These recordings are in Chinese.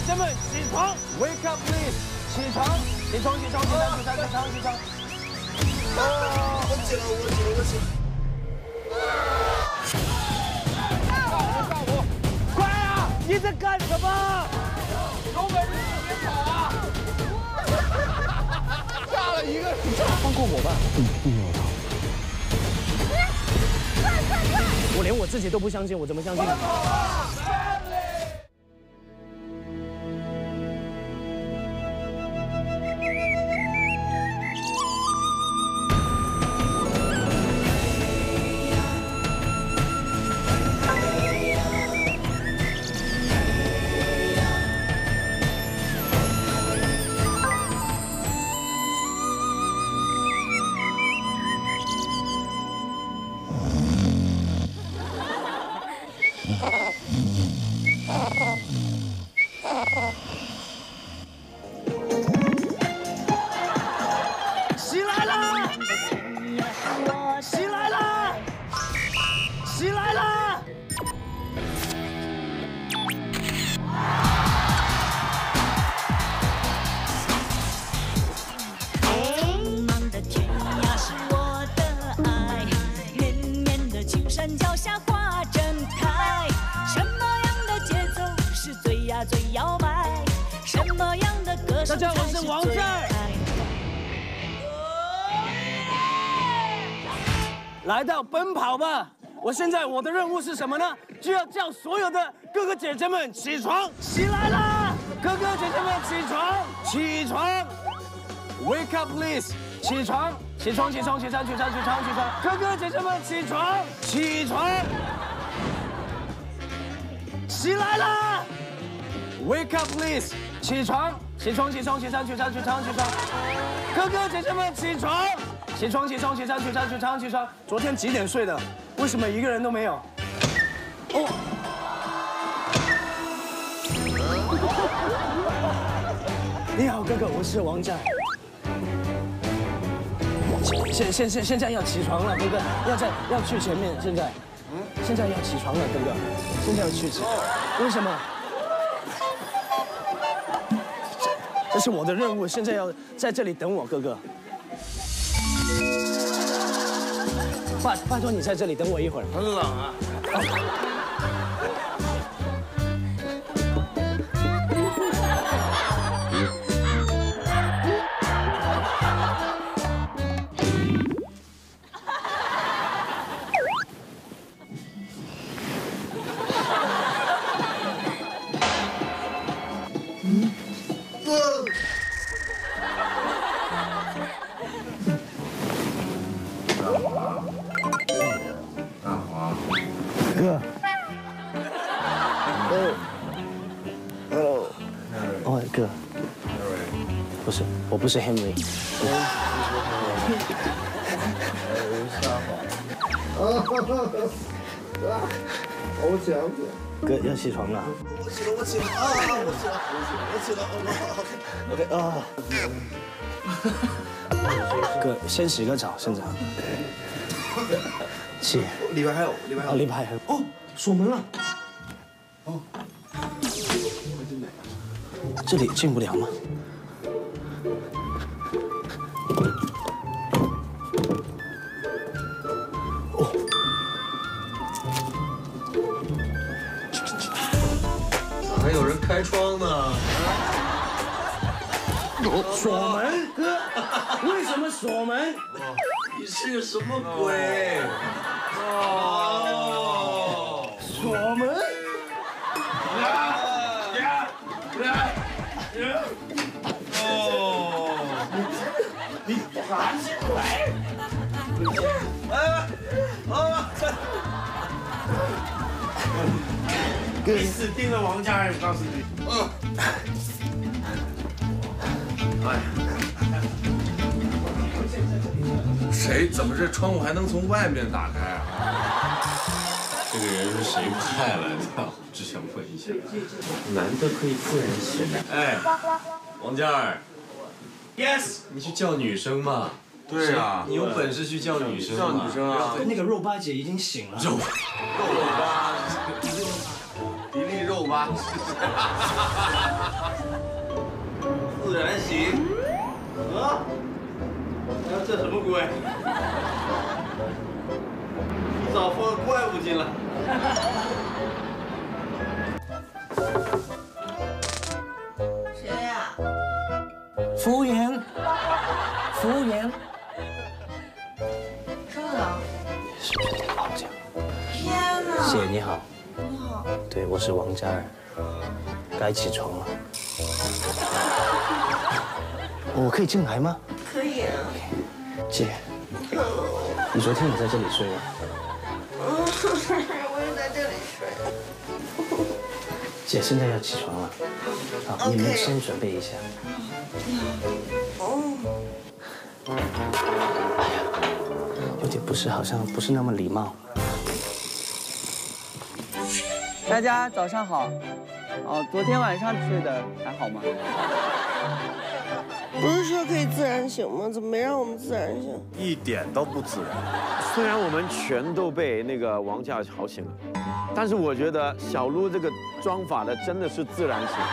生们起床 ，Wake up please， 起床，起床，起床，起床，起床，起床，起床。 我起了。 快啊！你在干什么？ 有本事别跑啊！炸了一个， 放过我吧。我连我自己都不相信，我怎么相信你？袭来了！袭来了！袭来了！ 茫茫的天涯是我的爱，绵绵的青山脚下花正开。什么样的节奏是最呀最摇摆？什么样的歌声才是最爱？ 来到奔跑吧！我现在我的任务是什么呢？就要叫所有的哥哥姐姐们起床，起来啦！哥哥姐姐们起床，起床 ！Wake up please！ 起床，起床，起床，起床，起床，起床，起床！哥哥姐姐们起床，起床！起来啦 ！Wake up please！ 起床，起床，起床，起床，起床，起床，起床！哥哥姐姐们起床！起床，起床，起床，起床，起床，起床！昨天几点睡的？为什么一个人都没有？哦。你好，哥哥，我是王战。现在要起床了，哥哥，要去前面，现在要起床了，哥哥，现在要去起。为什么？这是我的任务，现在要在这里等我，哥哥。拜托你在这里等我一会儿。 很冷啊。 哥。哦，哥。不是，我不是 Henry。 我起来。 哥要起床了。 我起了啊！我起了。OK 啊。 哥，先洗个澡，现在。起。 里边还有。 里边还有。哦，锁门了。哦。这里进不了吗？哦。 还有人开窗呢。 锁门，哥，为什么锁门？ 你是个什么鬼？哦， 锁门。你爬进来！ 你死定了，王家人，我告诉你。 谁？怎么这窗户还能从外面打开啊？ 这个人是谁派来的？只想问一下。 男的可以自然醒。 哎，王嘉尔 Yes， 你去叫女生嘛？ 对啊， 你有本事去叫女生嘛？ 叫女生啊！ 那个肉巴姐已经醒了。 肉巴，迪丽热巴。 啊！自然醒。啊？这什么鬼？早放怪物进来。 谁呀？ 服务员，服务员。 稍等。 是不是有点好讲？ 天哪！ 姐你好。 你好。 对，我是王嘉尔，该起床了。我可以进来吗？ 可以啊。 姐，你昨天也在这里睡吗？ 我也在这里睡。 姐，现在要起床了，好，你们先准备一下。哎呀，有点不是，好像不是那么礼貌。 大家早上好。哦，昨天晚上睡的还好吗？ 不是说可以自然醒吗？怎么没让我们自然醒？ 一点都不自然。虽然我们全都被那个王嘉尔吵醒了，但是我觉得小鹿这个装法的真的是自然醒。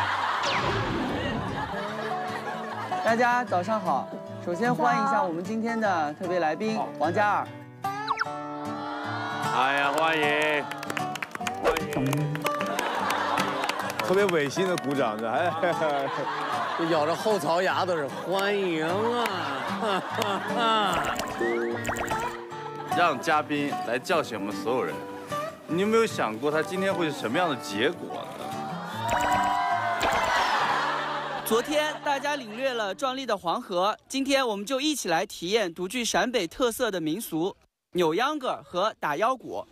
大家早上好。首先欢迎一下我们今天的特别来宾王嘉尔。 哎呀，欢迎，欢迎。特别违心的鼓掌的，哎， 就咬着后槽牙都是欢迎啊！ 让嘉宾来叫醒我们所有人，你有没有想过他今天会是什么样的结果呢？ 昨天大家领略了壮丽的黄河，今天我们就一起来体验独具陕北特色的民俗扭秧歌和打腰鼓。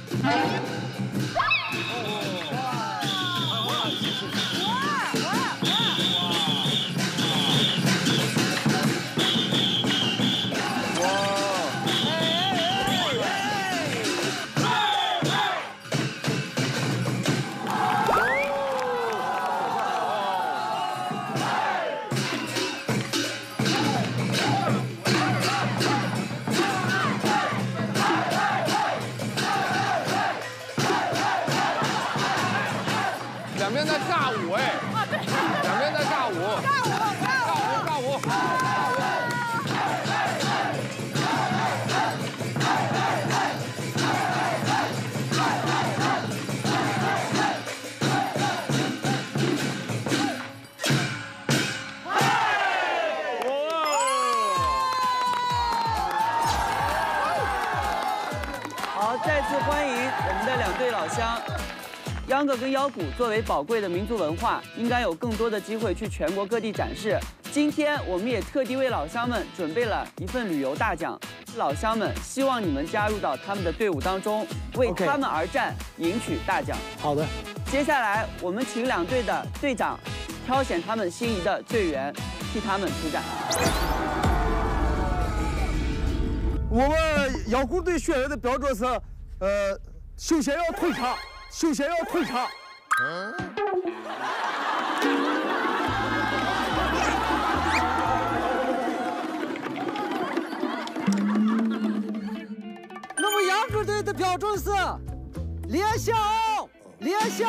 两边在尬舞哎，两边在尬舞，尬舞。 好，再次欢迎我们的两队老乡。秧歌跟腰鼓作为宝贵的民族文化，应该有更多的机会去全国各地展示。今天我们也特地为老乡们准备了一份旅游大奖，老乡们希望你们加入到他们的队伍当中，为他们而战，赢取大奖。 好的。 接下来我们请两队的队长挑选他们心仪的队员，替他们出战。 我们腰鼓队选人的标准是，首先要腿长。首先要腿长。那么秧歌队的标准是连小，连小。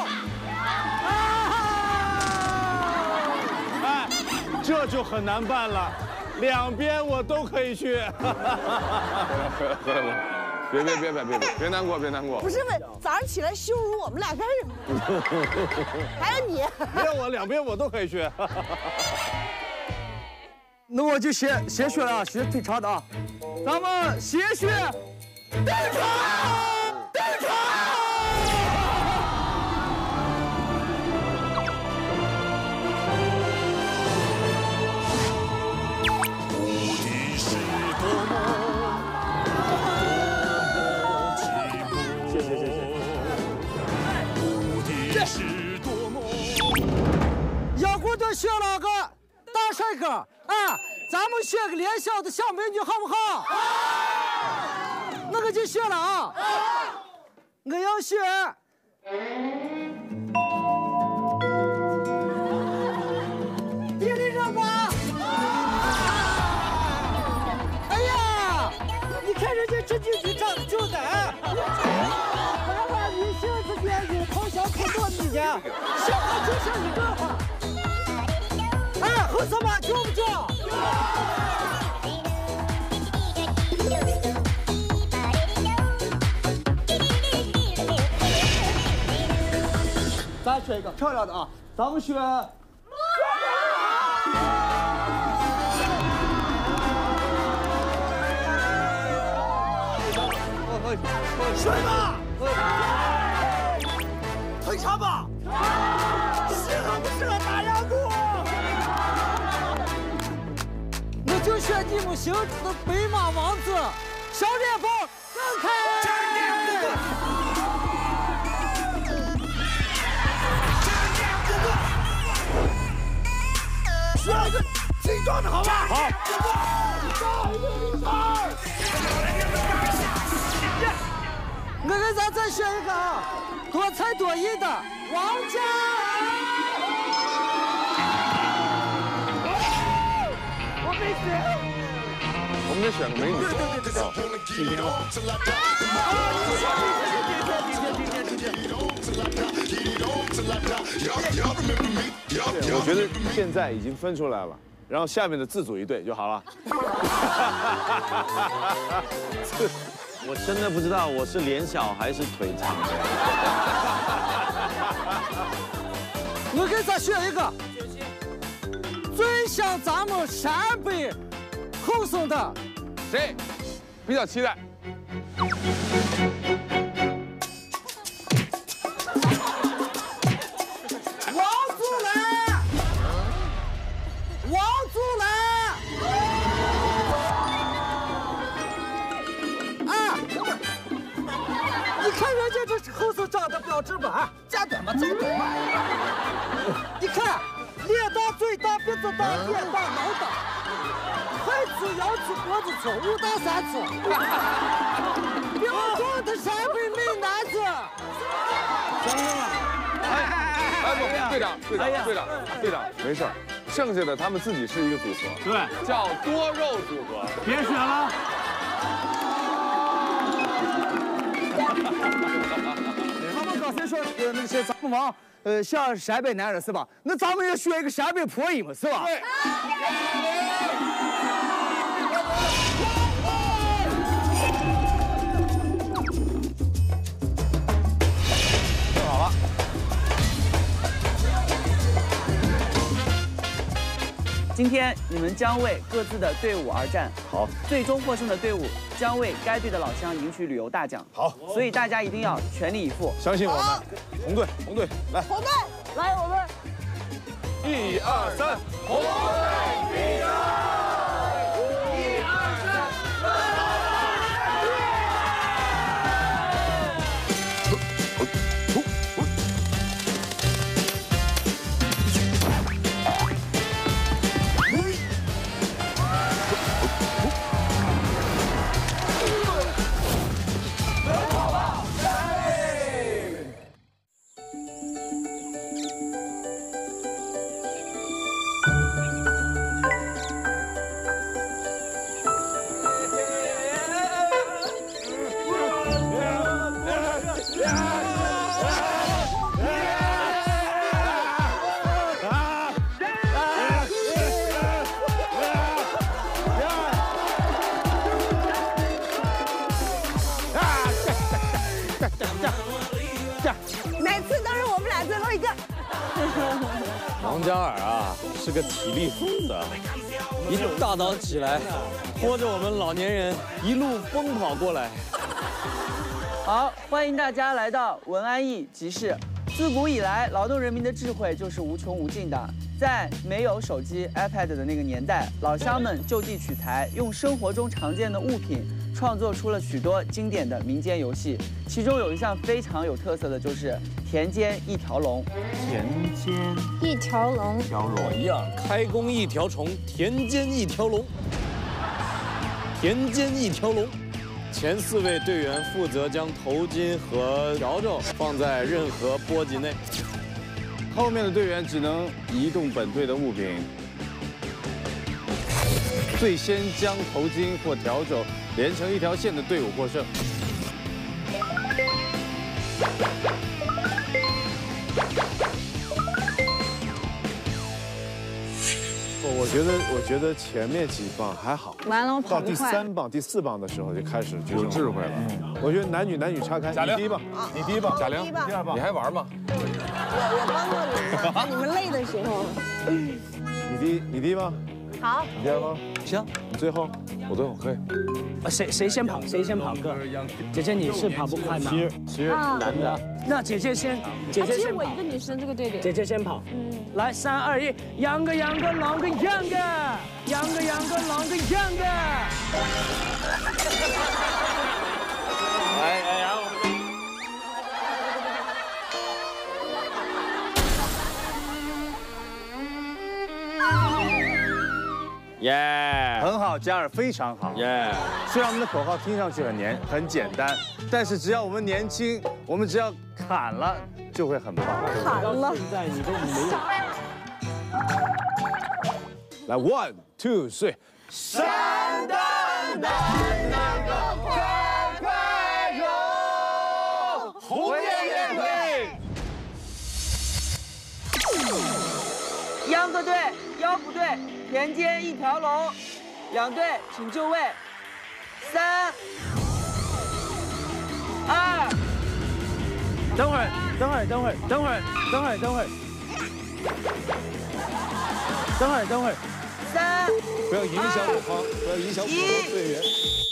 哎，这就很难办了，两边我都可以去。别难过，别难过。 不是问早上起来羞辱我们俩干什么？还有你， 别我两边我都可以去。 那我就先学了啊，学腿长的啊。咱们先学腿长，腿长。腰鼓队学了个大帅哥啊，咱们学个连小的小美女好不好？好。那个就学了啊。好。我要学。别理这个。哎呀，你看人家这就长得就难。女性之间有偷小可多的呢。 就剩一个了。哎，后什么叫不叫？ 咱选一个漂亮的啊，咱们选。水吧，退场吧，适合不适合打洋鼓？ 那就选你们心中的白马王子，小脸峰，让开！ 选一个精壮的好吧？好。 我给咱再选一个啊，多才多艺的王嘉尔。 我没选。 我们得选个美女。对。今天吧。 我觉得现在已经分出来了，然后下面的自组一队就好了。我真的不知道我是脸小还是腿长。 我给咱选一个最像咱们陕北后生的， 谁？比较期待。 王祖蓝。你看人家这后生长得标致吧，站短吧，站短吧。你看，脸大、嘴大、鼻子大、眼大、脑大，腿粗、腰粗、脖子粗，五大三粗，标准的陕北美男子。 真的吗？哎，队长，没事儿，剩下的他们自己是一个组合， 对， 叫多肉组合。 别选了。 他们刚才说那些咱们王像陕北男人是吧？那咱们也选一个陕北婆姨嘛是吧？对。 弄好了。 今天你们将为各自的队伍而战。 好。 最终获胜的队伍将为该队的老乡赢取旅游大奖。 好。 所以大家一定要全力以赴， 相信我们。红队来。 红队，来我们。 1、2、3，红队比赛。1、2、 每次都是我们俩最后一个。 王嘉尔啊，是个体力疯子，一大早起来，拖着我们老年人一路疯跑过来。 好，欢迎大家来到文安驿集市。自古以来，劳动人民的智慧就是无穷无尽的。在没有手机、iPad 的那个年代，老乡们就地取材，用生活中常见的物品创作出了许多经典的民间游戏。其中有一项非常有特色的就是田间一条龙。 田间一条龙， 我一样，开弓一条虫，田间一条龙。田间一条龙。前4位队员负责将头巾和笤帚放在任何波及内， 后面的队员只能移动本队的物品。最先将头巾或笤帚连成一条线的队伍获胜。 我觉得前面几棒还好， 完了我跑到第不快。 3棒、第4棒的时候就开始有智慧了。 我觉得男女岔开， 贾玲你第一棒，你第一棒， 贾玲， 第一棒第2棒你，还玩吗？ 我帮过你们，在你们累的时候。 你第一棒， 好， 你第2棒， 行， 你最后， 我最后可以。 谁先跑？谁先跑哥？姐姐你是跑不快吗？ 其实男的， 那姐姐先，姐姐先跑。 一个女生这个队里。 姐姐先跑。来3、2、1，秧歌秧歌啷个秧歌，秧歌秧歌啷个秧歌。 然后。 耶，很好，嘉尔非常好。耶，虽然我们的口号听上去很简单，但是只要我们年轻，我们只要砍了就会很棒。 砍了， 现在你都没有。 来1、2、3， 山的南那个快快哟，红叶乐队。 秧歌队、腰鼓队。 田间一条龙，两队请就位。3、2， 等会儿。 3， 不要影响我方，不要影响我的队员。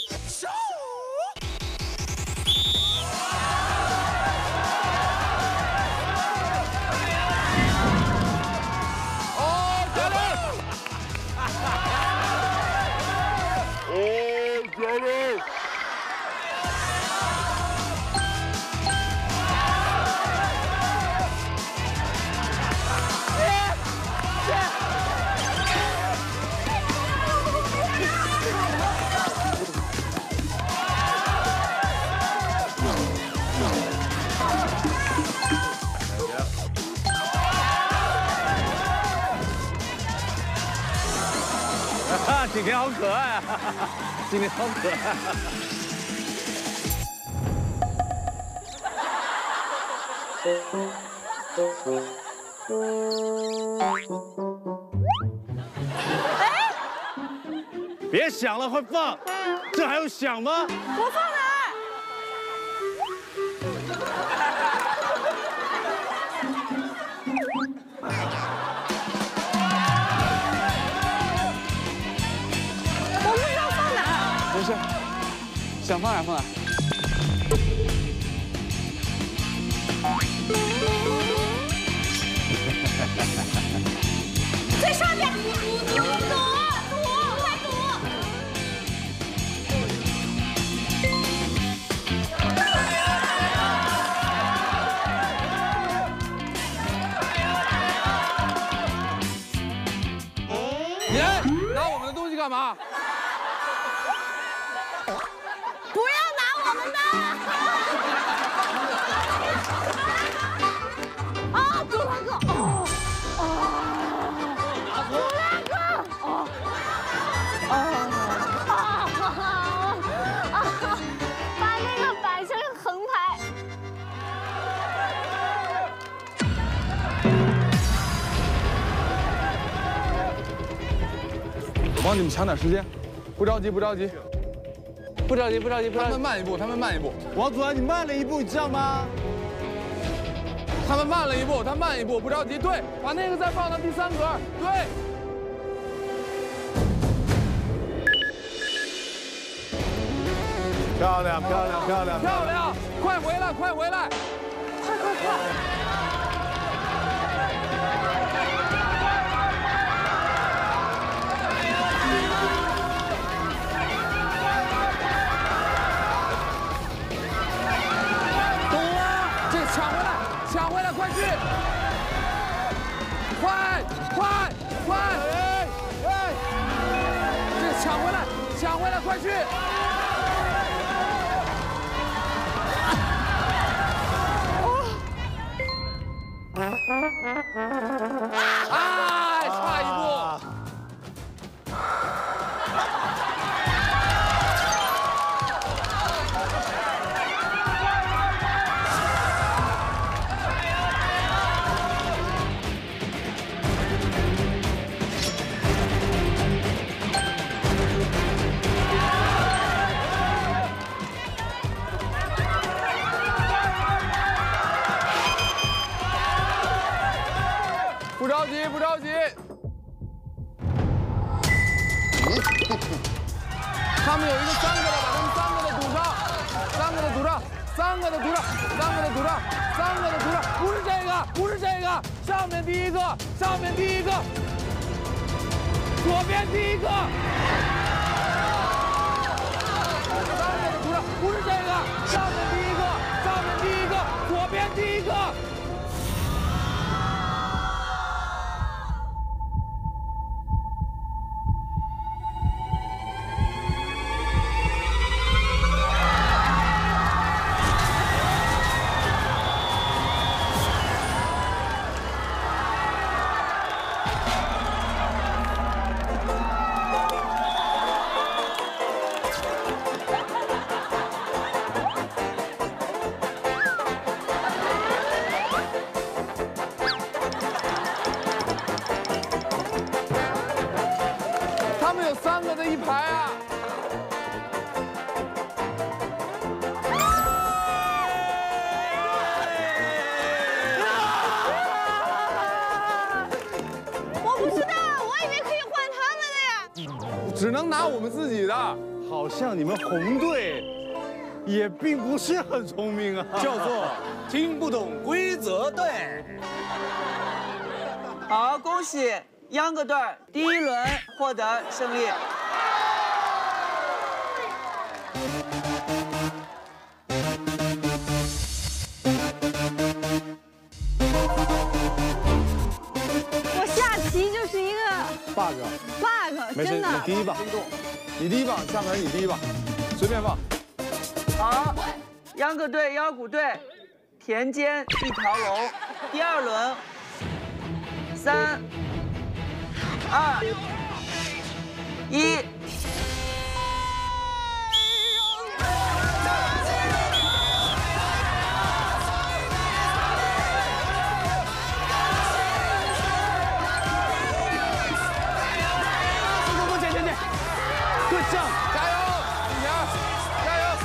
今天好可爱啊！今天好可爱。别想了，快放！这还用想吗？ 我放哪儿？ 没事，想放哪放哪。 最上面，赌，快赌！ 你拿我们的东西干嘛？ 不要拿我们的！啊，杜兰哥！杜兰哥！把那个摆成横排。 我帮你们抢点时间，不着急，不着急。 不着急。 他们慢一步， 王祖蓝，你慢了一步，你知道吗？ 他们慢了一步，他慢一步，不着急。对，把那个再放到第3格。对。 漂亮！ 快回来！快！抢回来，快去！快！这个抢回来，快去！哎，差一步。 快不着急，不着急。他们有一个3个的，把他们3个的堵上，3个的堵上，3个的堵上，3个的堵上，3个的堵上，不是这个，不是这个，上面第一个，上面第一个，左边第一个。 不是这个，上面第一个，上面第一个，左边第一个。3个的一排啊！ 我不知道，我以为可以换他们的呀。 只能拿我们自己的。 好像你们红队也并不是很聪明啊， 叫做听不懂规则队。 好，恭喜秧歌队第1轮获得胜利。 我下棋就是一个 bug， 没事， 真的。 你第一吧，你第一吧，下面你第一吧，随便放。 好，秧歌队、腰鼓队，田间一条龙，第2轮，3、2、1。 加油，金田，加油！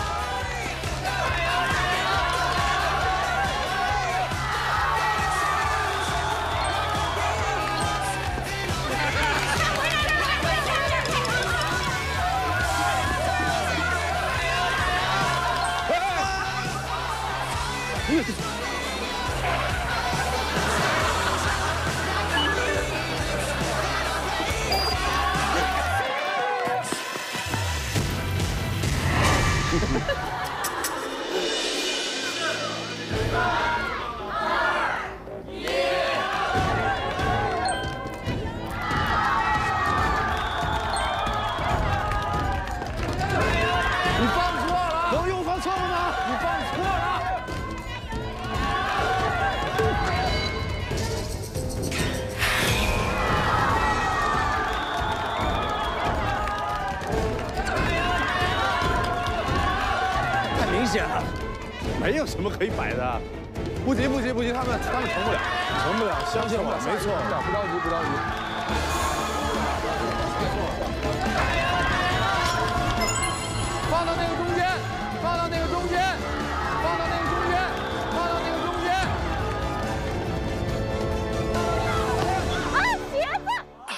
你放错了， 能用放错了吗？ 你放错了。 太明显了，没有什么可以摆的。 不急不急不急，他们成不了，成不了，相信我，没错， 不着急不着急。 放到那个中间，放到那个中间，放到那个中间，放到那个中间。 啊，鞋子！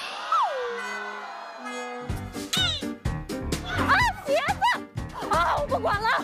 啊，鞋子！啊，我不管了。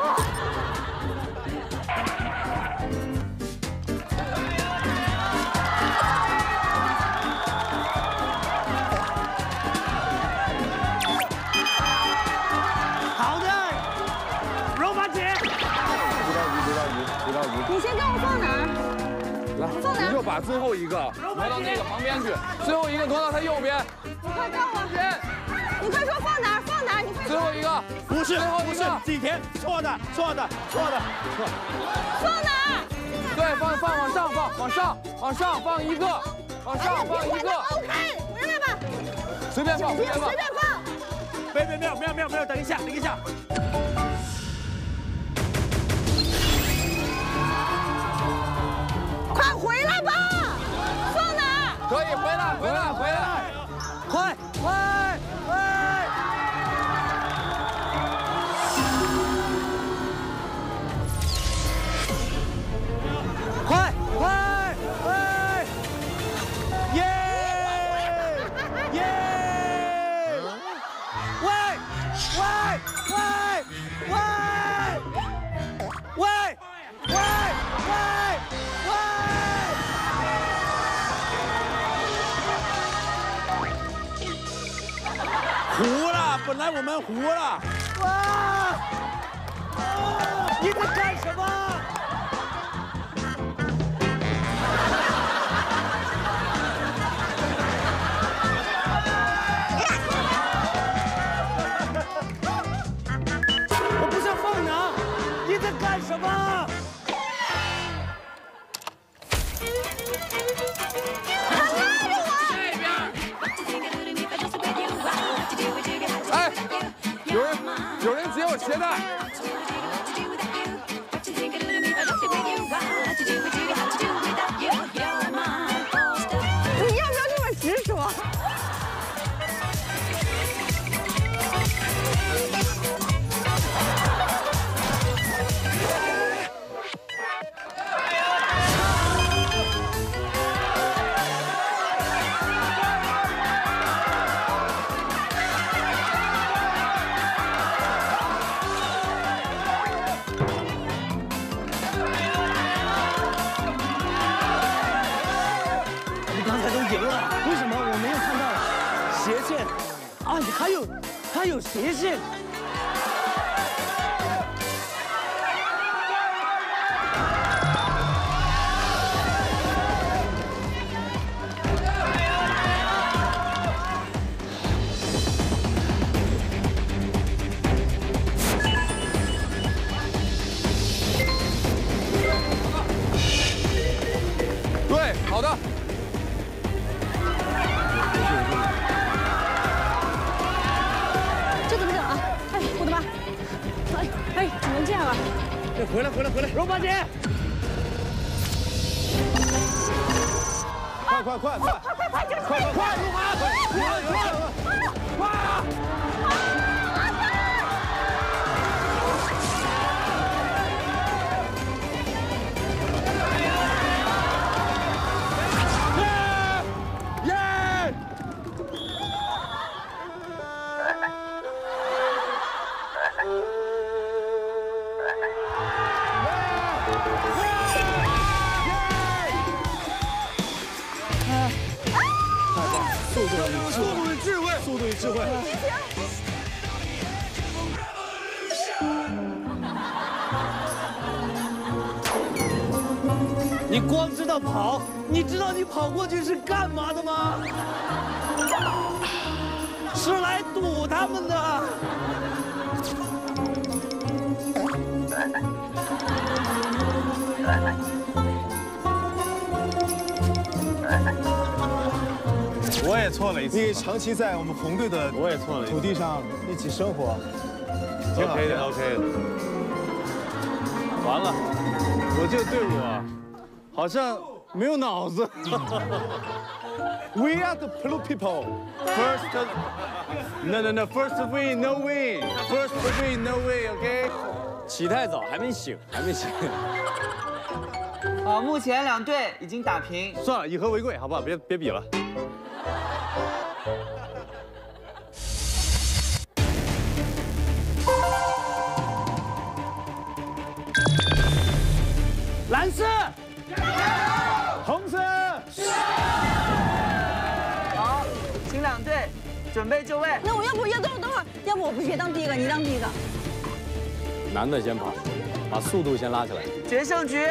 你先叫我放哪儿？ 来， 放哪儿？ 你就把最后一个挪到那个旁边去，最后一个挪到他右边。 你快叫我！你快说放哪儿？放哪儿？你快说。 最后一个， 不是， 最后一个， 景甜，错的，错的，错的，错。 放哪儿？ 对，放往上放，往上放一个，往上放一个。 OK， 回来吧。 随便放，随便放。 没有，等一下。 快回来吧！放哪儿？ 可以，回来， 快！ 本来我们糊了。 哇！你在干什么？我不想放羊，你在干什么？ 哎，有人解我鞋带。 你要不要这么直说？ 它有斜线。 对，好的。 只能这样了。 回来，柔八姐， 快， 快， 路马，快！ 速度与智慧。 你光知道跑，你知道你跑过去是干嘛的吗？是来堵他们的。 我也错了一次。你长期在我们红队的我也错了土地上一起生活 ，OK 的。完了，我这个队伍啊，好像没有脑子。 We are the blue people. First, no. First win, no win. First win, no win. OK。起太早，还没醒。 好，目前两队已经打平。 算了，以和为贵，好不好？别比了。 蓝色， 红色。 好，请两队准备就位。 那我要不等会儿，要不我不别当第一个，你当第一个。 男的先跑，把速度先拉起来。 决胜局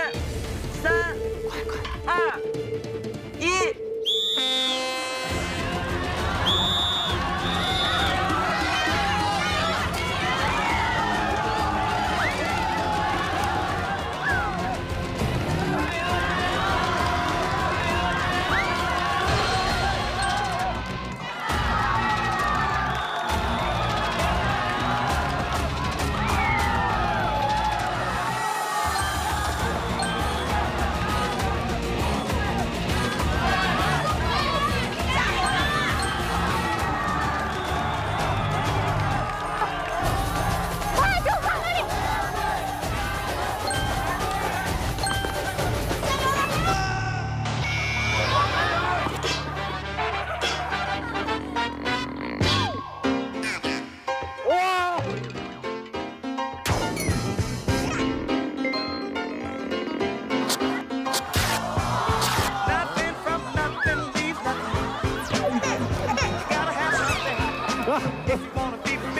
，3、2、1。 If you wanna be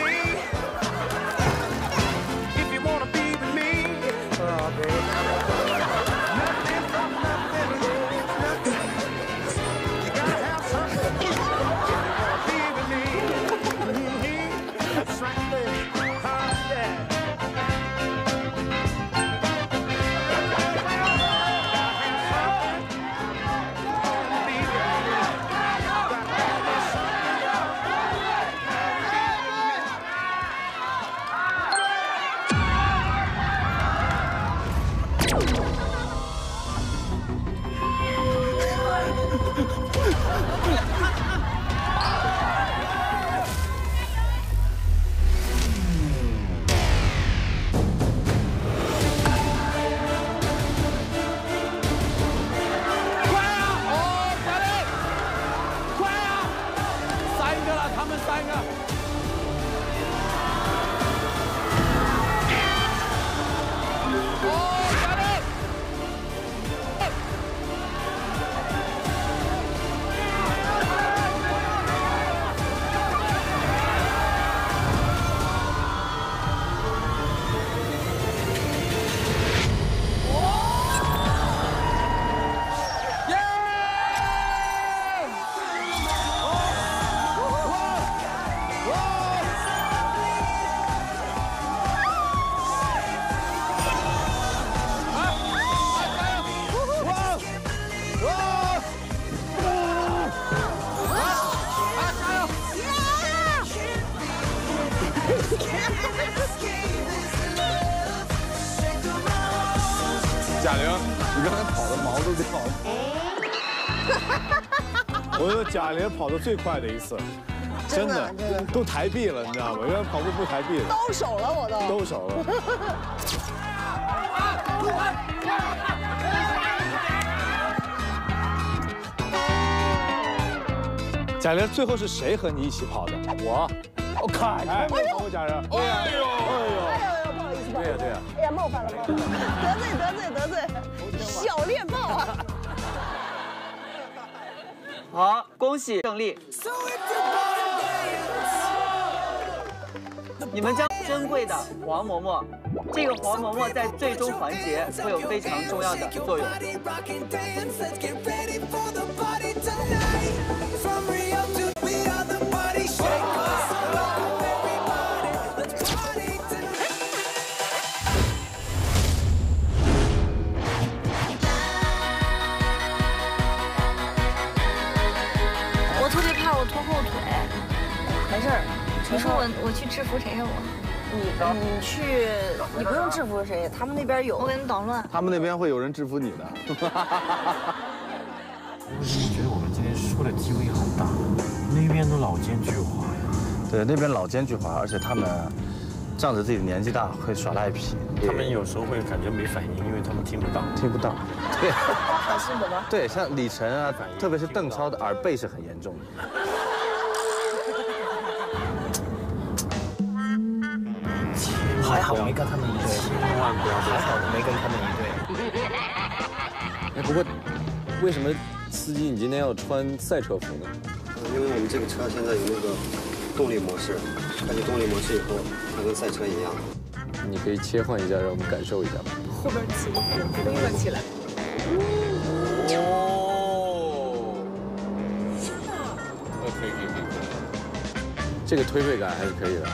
你刚才跑的毛都掉了。我觉得贾玲跑得最快的一次，真的都抬臂了，你知道吗？原来跑步不抬臂的。 兜手了，我都。 兜手了。贾玲最后是谁和你一起跑的？我凯凯没跑过贾玲。 哎呦，不好意思，不好意思。 对呀。 哎呀，冒犯了，得罪，小猎豹啊！ 好，恭喜胜利！你们将珍贵的黄馍馍，这个黄馍馍在最终环节会有非常重要的作用。 我特别怕我拖后腿，没事儿。你说我去制服谁呀？你去，你不用制服谁，他们那边有，我给你捣乱。 他们那边会有人制服你的。 我觉得我们今天输的机会很大，那边都老奸巨猾呀。 对，那边老奸巨猾，而且他们仗着自己的年纪大会耍赖皮。 他们有时候会感觉没反应，因为他们听不到。 听不到。对。 好心的吗？ 对，像李晨啊，特别是邓超的耳背是很严重的。 还好没跟他们一队，千万不要还好没跟他们一队。 哎，不过为什么司机你今天要穿赛车服呢？ 因为我们这个车现在有那个动力模式，开启动力模式以后，它跟赛车一样。 你可以切换一下，让我们感受一下吧。 后边起飞了起来。 哦，可以。这个推背感还是可以的。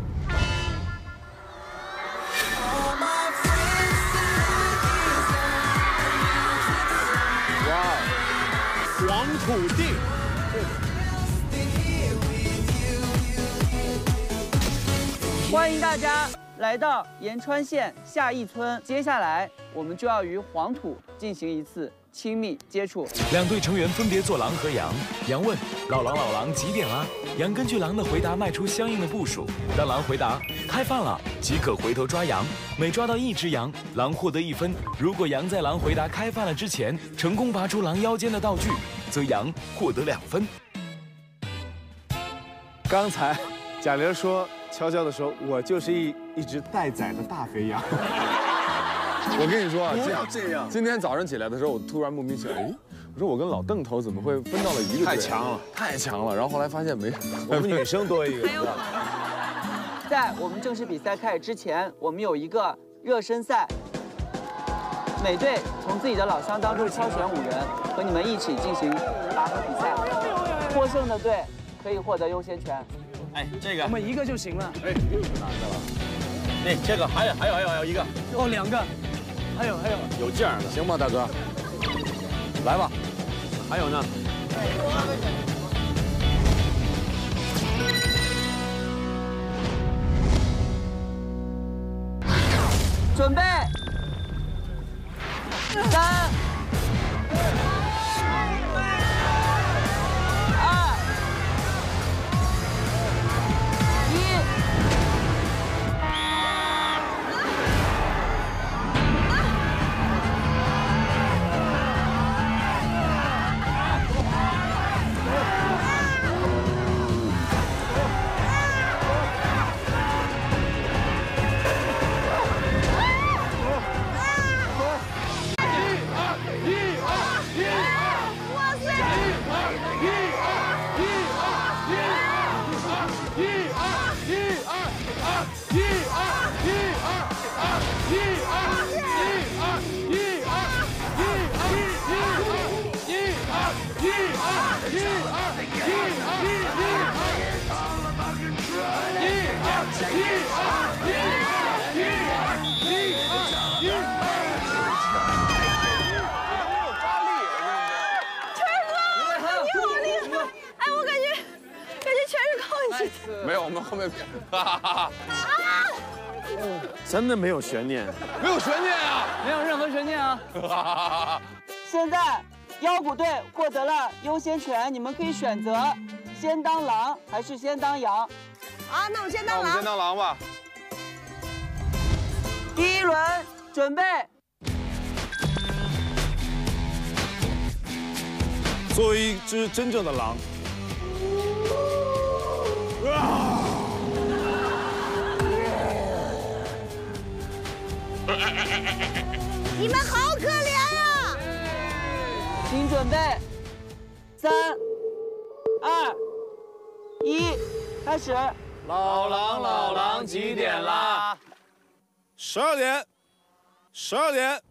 黄土地， 欢迎大家来到延川县下邑村。接下来我们就要与黄土进行一次亲密接触。 两队成员分别做狼和羊。羊问：“老狼，几点了？”羊根据狼的回答迈出相应的步数。当狼回答“开饭了”，即可回头抓羊。每抓到一只羊，狼获得1分。如果羊在狼回答“开饭了”之前成功拔出狼腰间的道具，则羊获得2分。 刚才贾玲说悄悄的说，我就是一只待宰的大肥羊。 我跟你说啊， 不要这样。 今天早上起来的时候，我突然莫名其妙，哎，我说我跟老邓头怎么会分到了一个队？太强了。然后后来发现没， 我们女生多一个。 在我们正式比赛开始之前，我们有一个热身赛。每队从自己的老乡当中挑选5人，和你们一起进行拔河比赛。获胜的队可以获得优先权。 哎，这个我们1个就行了。哎， 哪个了？那这个还有1个。 哦，2个。还有， 有劲儿了， 行吧，大哥，来吧， 还有呢。 准备，3、2、1。 没有，我们后面，哈哈哈。 真的没有悬念， 没有悬念啊， 没有任何悬念啊。现在腰鼓队获得了优先权，你们可以选择先当狼还是先当羊。 好，那我先当狼。 先当狼吧。 第一轮准备。 作为一只真正的狼， 你们好可怜呀！ 请准备，3、2、1，开始。 老狼几点啦 ？12点，12点。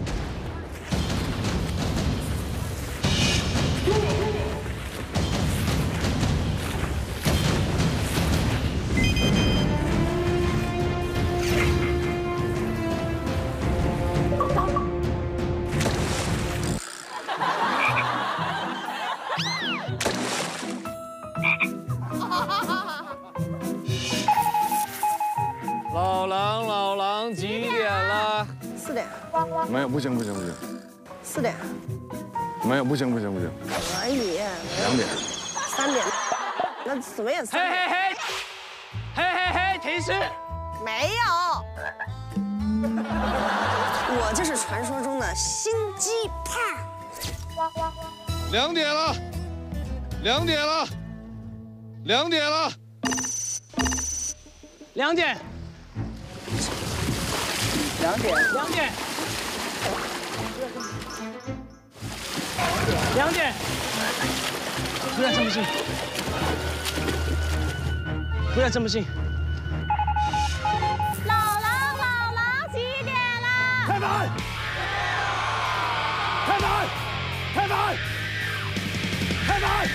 老狼几点了 ？4点。 没有，不行。 4点。 没有，不行。 可以。 2点。 3点。那怎么也3点。 嘿，提示。 没有。我就是传说中的心机派。 2点了，2点了，2点了 ，2点。 2点 ，2点，2点，不要这么近，不要这么近。 老狼几点了？ 开门！开门！开门！开门！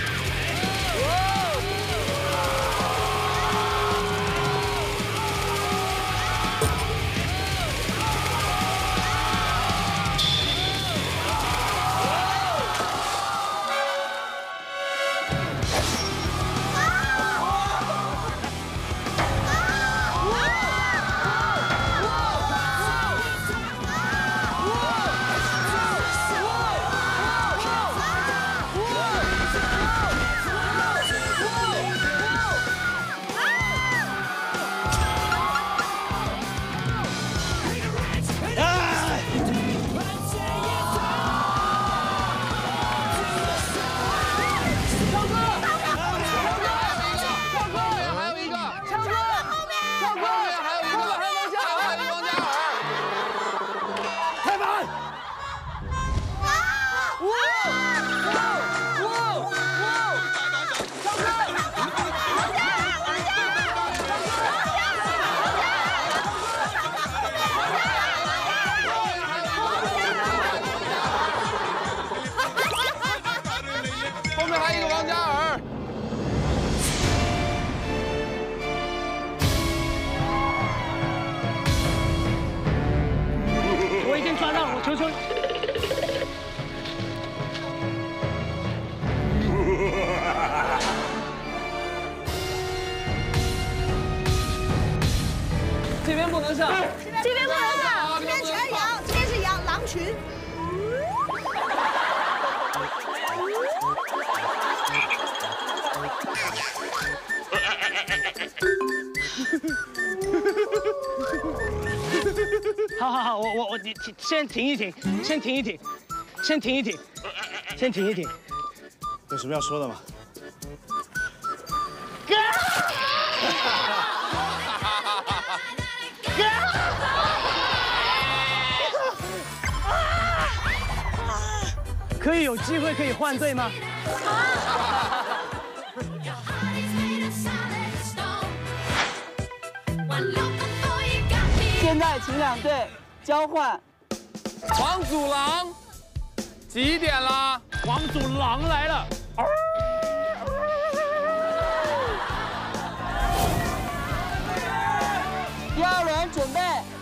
求求你！ 这边不能上， 这边不能上，这边全是羊，这边是羊狼群。 好，你先停一停，先停一停，先停一停，先停一停。 有什么要说的吗？ 可以有机会可以换队吗？ 现在请两队交换。 王祖狼，几点了？ 王祖狼来了。 第二轮准备。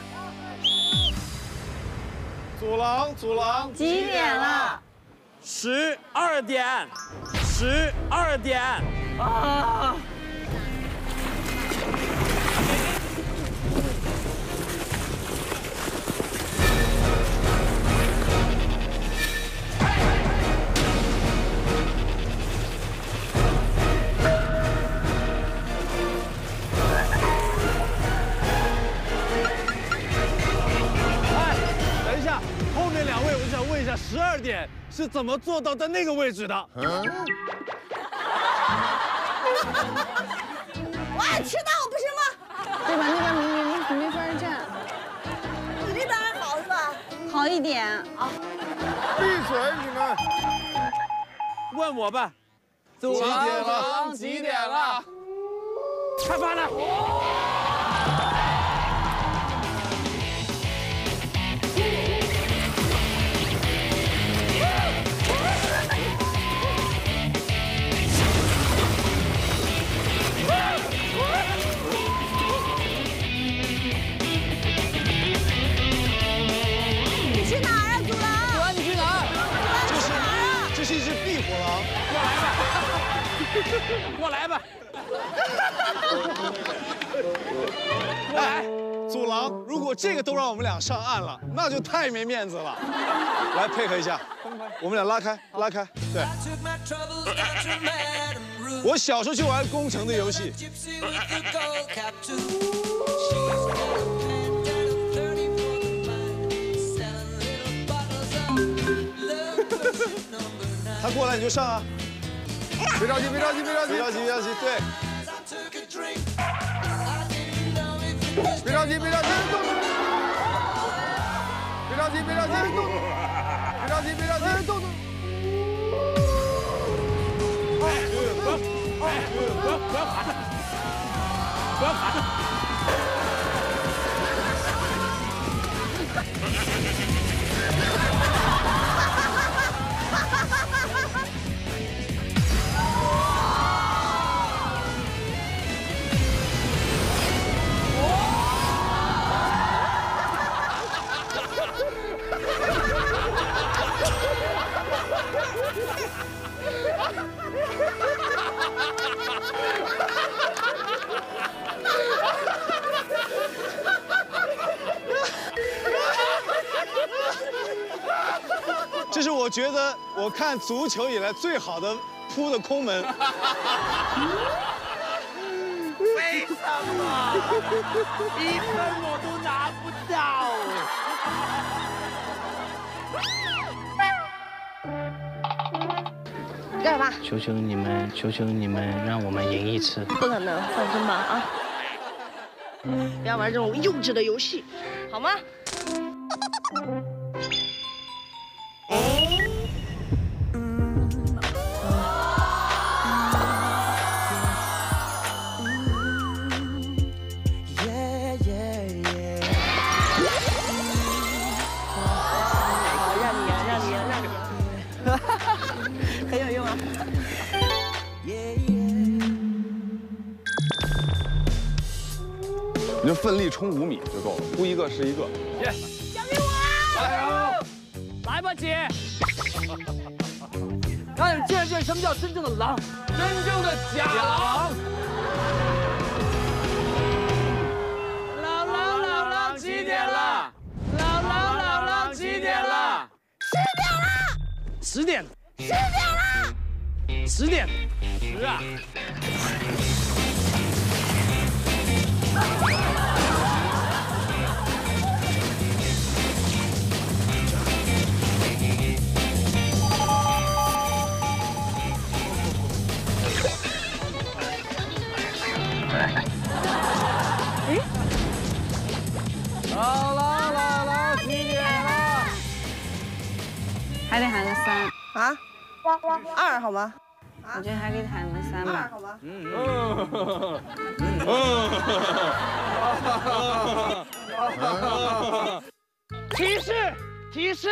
祖狼， 几点了 ？12点，12点。 啊！ 是怎么做到在那个位置的？ 我爱迟到，不行吗？ 对吧？那边没法站。 你这边还好是吧？ 好一点啊。 闭嘴，你们！ 问我吧。 几点了？ 几点了？ 开饭了。 你去哪儿啊，祖狼？ 祖狼，你去哪儿？ 这是一只壁虎狼。 过来吧。 哎，祖狼，如果这个都让我们俩上岸了，那就太没面子了。来配合一下，我们俩拉开，拉开。对。我小时候就玩攻城的游戏。他过来你就上啊。别着急，别着急，别着急，别着急，别着急，对。别着急，别着急，别着急，别着急，别着急，别着急，动作。 不要爬着，不要爬着。 这是我觉得我看足球以来最好的扑的空门。 为什么1分我都拿不到？ 干什么？ 求求你们，求求你们，让我们赢一次。 不可能，放心吧啊！不要玩这种幼稚的游戏，好吗？很有用啊！ 你就奋力冲5米就够了，扑一个是一个。 耶！ 交给我！ 加油！来吧，姐！让你见识什么叫真正的狼，真正的假狼。 老狼，几点了？老狼，几点了 ？10点。 10点了。 10点，10啊！ 老狼，几点了？ 还得喊个3 啊？2好吗？ 我觉得还可以喊个3吧。 好吧。 提示，提示。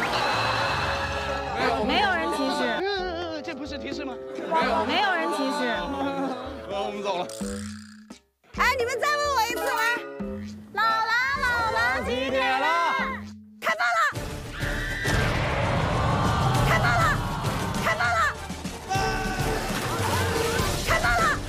没有人提示。 这不是提示吗？ 没有人提示。 我们走了。 哎，你们再问我一次来。老狼，几点了？开饭了！开饭了！开饭了！ 开饭了！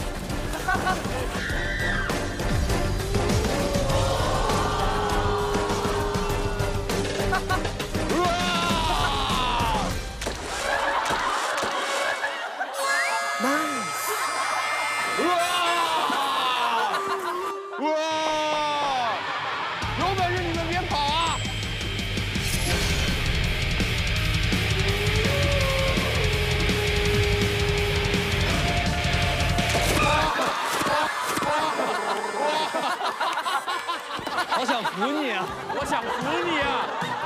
哇！有本事你们别跑啊！ 想死你啊！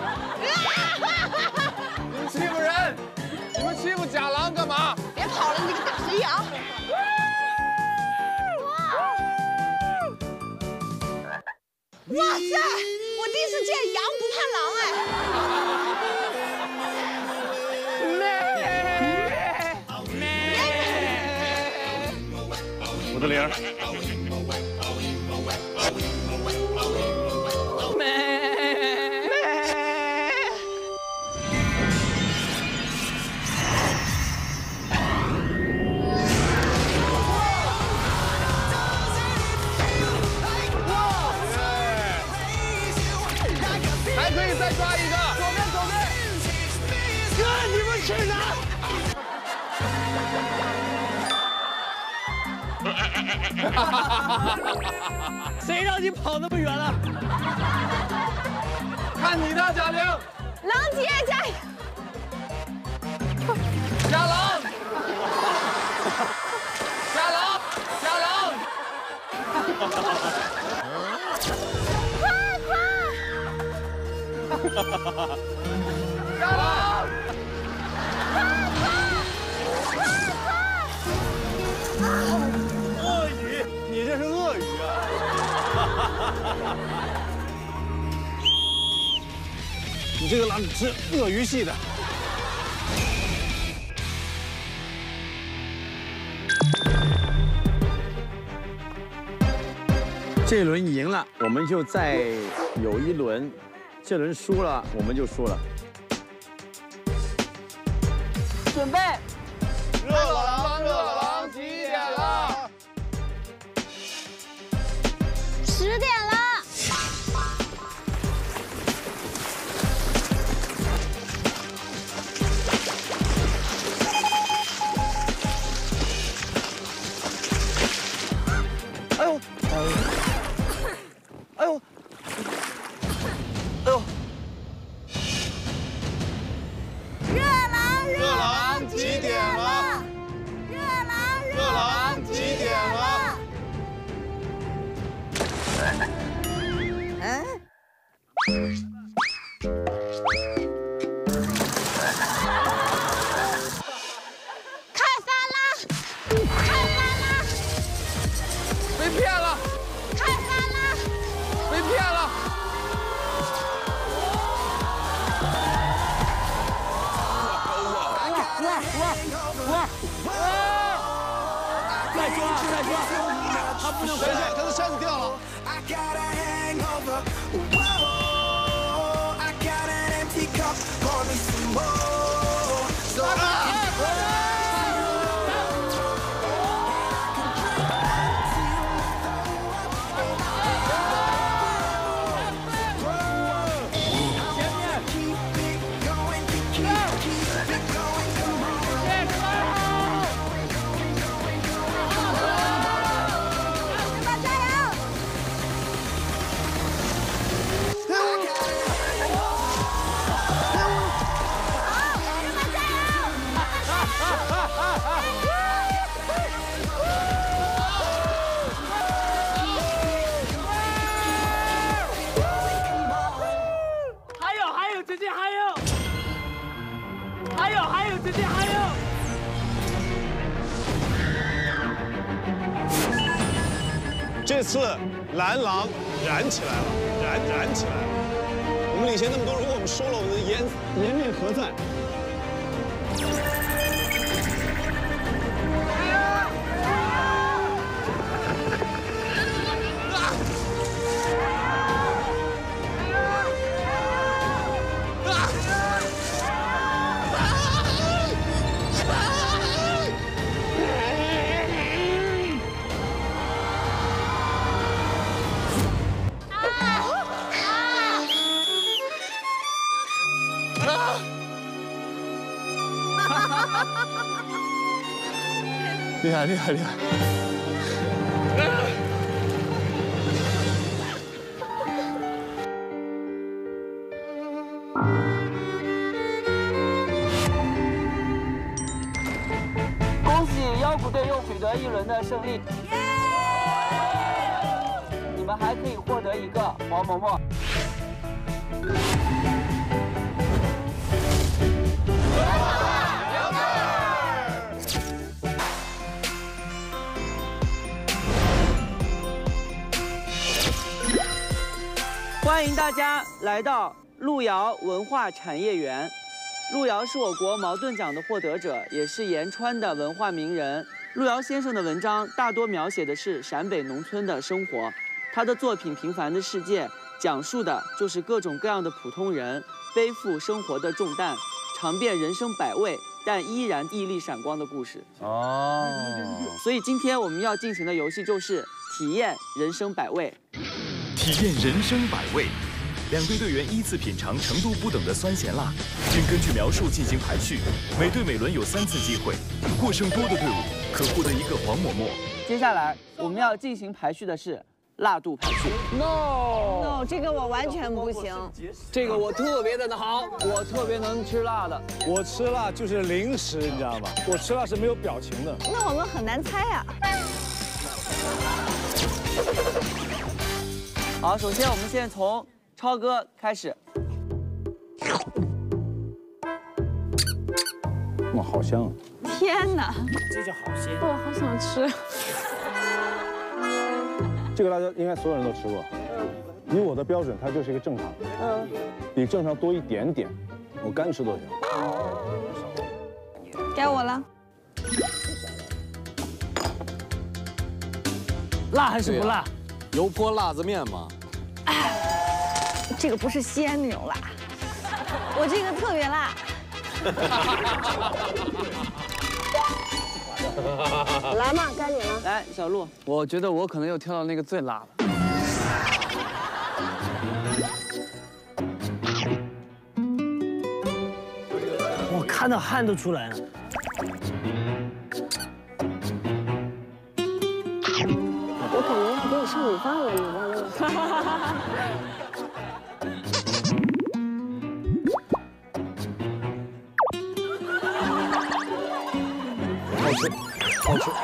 你们欺负人！你们欺负假狼干嘛？ 别跑了，你这个大肥羊！哇塞！我第一次见羊不怕狼我的铃儿。 还可以再抓一个，左边左边。 哥，你们去哪？谁让你跑那么远了？ 看你的，贾玲。 狼姐加油！ 贾狼，贾狼，贾狼。贾狼。 鳄鱼，你这是鳄鱼啊！你这个狼是鳄鱼系的。 这轮赢了，我们就再有一轮；这轮输了，我们就输了。 准备。 热狼，热狼，几点了 ？10点了。 哎呦！哎呦！哎呦！ 热狼几点了？热狼几点了？嗯。开饭啦！开饭啦！ 被骗了！ 开饭啦！ 被骗了！ 再抓！他不能回来， 他的扇子掉了。 直接还有。 这次蓝狼燃起来了，燃起来了。我们领先那么多，如果我们输了，我们的颜面何在？ 厉害厉害厉害！ 恭喜妖股队又取得一轮的胜利，你们还可以获得一个黄馍馍。 欢迎大家来到路遥文化产业园。路遥是我国茅盾奖的获得者，也是延川的文化名人。路遥先生的文章大多描写的是陕北农村的生活，他的作品《平凡的世界》讲述的就是各种各样的普通人背负生活的重担，尝遍人生百味，但依然屹立闪光的故事。哦，所以今天我们要进行的游戏就是体验人生百味。 体验人生百味。2队队员依次品尝程度不等的酸咸辣，并根据描述进行排序。每队每轮有3次机会，获胜多的队伍可获得一个黄馍馍。 接下来我们要进行排序的是辣度排序。 No， 这个我完全不行。 这个我特别的好，我特别能吃辣的。我吃辣就是零食，你知道吗？我吃辣是没有表情的。 那我们很难猜啊。 好，首先我们现在从超哥开始。 哇，好香啊！ 天哪， 这就好鲜， 我好想吃。 这个辣椒应该所有人都吃过。以我的标准，它就是一个正常。比正常多一点点，我干吃都行。 该我了。 辣还是不辣？ 油泼辣子面嘛。 这个不是西安那种辣，我这个特别辣。来嘛，该你了。 来，小鹿， 我觉得我可能又挑到那个最辣的。 我看到汗都出来了。 我感觉要给你上米饭了，你知道吗？ 好吃，好吃。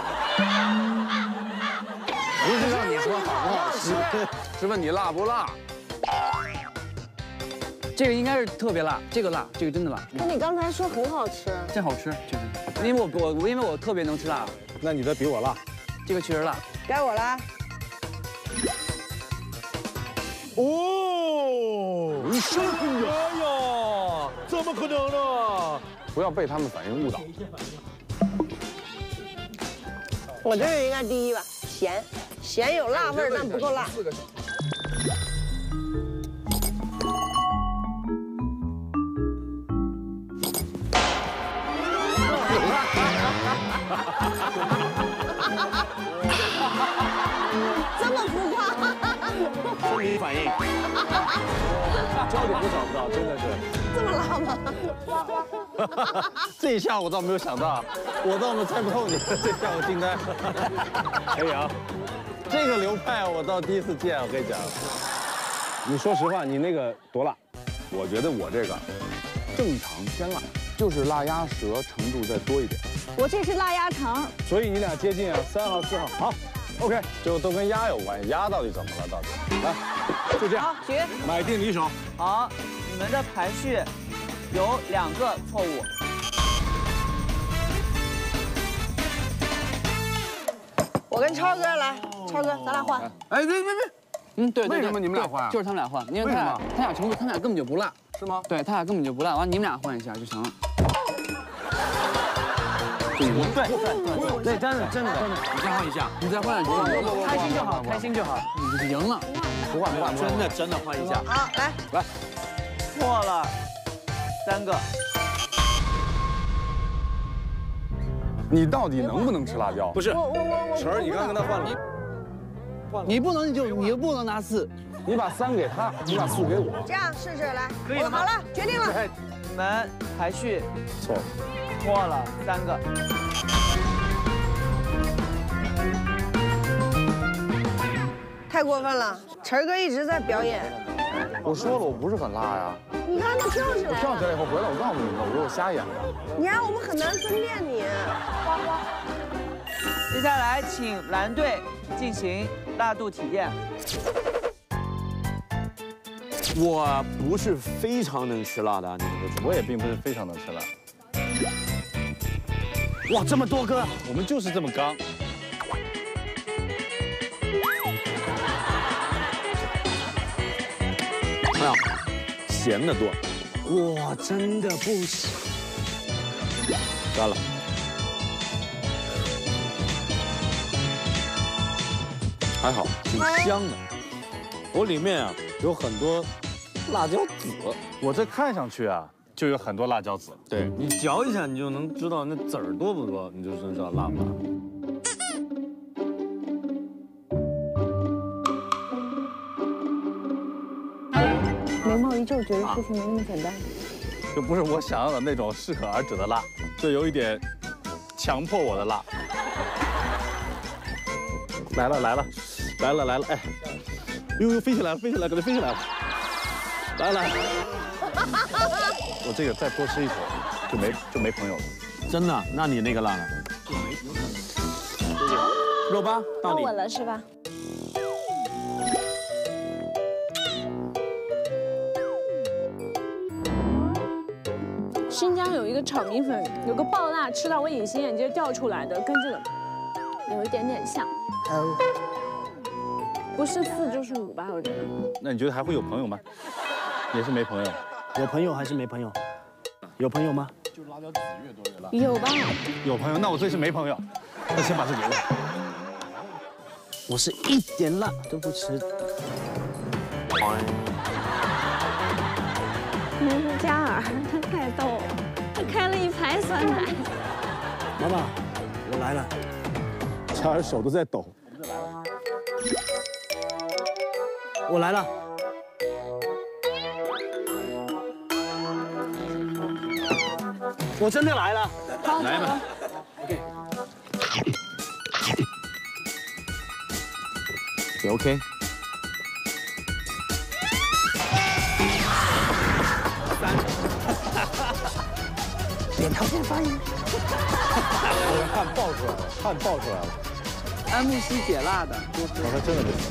不是让你说好不好吃，是问你辣不辣。 这个应该是特别辣，这个辣，这个真的辣。 那你刚才说很好吃， 这好吃，确实。因为我特别能吃辣。 那你的比我辣， 这个确实辣。 该我了。 哦，你生病了呀？怎么可能呢？不要被他们反应误导。 我这个应该第一吧，咸，咸有辣味儿，但不够辣。这么浮夸？ 生理反应，焦点都找不到，真的是。 这么辣吗？ 这一下我倒没有想到，我倒没猜不透你，这下我惊呆。可以啊，这个流派我倒第一次见，我跟你讲。你说实话，你那个多辣？我觉得我这个正常偏辣，就是辣鸭舌程度再多一点。 我这是辣鸭肠， 所以你俩接近啊，3号4号，好 ，OK， 就都跟鸭有关系，鸭到底怎么了？到底来，就这样， 好，举， 买定离手。 好，你们的排序有2个错误。 我跟超哥来，超哥，咱俩换。 哎，别， 对， 为什么你们俩换啊？ 就是他们俩换，因为他俩程度，他俩根本就不辣， 是吗？ 对他俩根本就不辣，完你们俩换一下就行了。 对，真的， 你再换一下， 你再换两局，开心就好，开心就好，你赢了。 不换， 真的换一下。 好，来， 错了3个。 你到底能不能吃辣椒？ 不是， 晨儿，你刚跟他换了， 你不能你不能拿4， 你把3给他，你把4给我。 这样试试来，可以了吗？好了，决定了。 你们排序错了3个。 太过分了，晨儿哥一直在表演。 我说了，我不是很辣呀。 你看他跳起来了。 跳起来以后回来，我告诉你们，我说我瞎眼了。 你让我们很难分辨你。 接下来请蓝队进行辣度体验。 我不是非常能吃辣的，你们都知道。 我也并不是非常能吃辣。 哇，这么多个， 我们就是这么刚。 有？咸的多。 哇，真的不行。 干了。还好，挺香的。我里面啊有很多辣椒籽， 我这看上去啊就有很多辣椒籽。 对你嚼一下，你就能知道那籽儿多不多，你就知道辣不辣。 眉毛一皱，觉得事情没那么简单。 就不是我想要的那种适可而止的辣，就有一点强迫我的辣。来了来了，来了来了，哎，呦，飞起来了飞起来了，给它飞起来了，来来。我这个再多吃一口就没朋友了。 真的？那你那个辣呢？肉吧，到你。 到我了是吧？ 新疆有一个炒米粉，有个爆辣，吃到我隐形眼镜掉出来的，跟这个有一点点像。不是4就是5吧，我觉得。 那你觉得还会有朋友吗？也是没朋友。 有朋友还是没朋友？有朋友吗？ 就辣椒籽越多越辣。 有吧？ 有朋友，那我这是没朋友。那先把这给我。 我是一点辣都不吃。 那是嘉尔，他太逗了，他开了一排酸奶。 妈妈，我来了。 嘉尔手都在抖。 我来了。我真的来了。 好， 来吧。也 OK。 点条件发言。 汗爆出来了，汗爆出来了。 安慕希解辣的， 我还真的不行。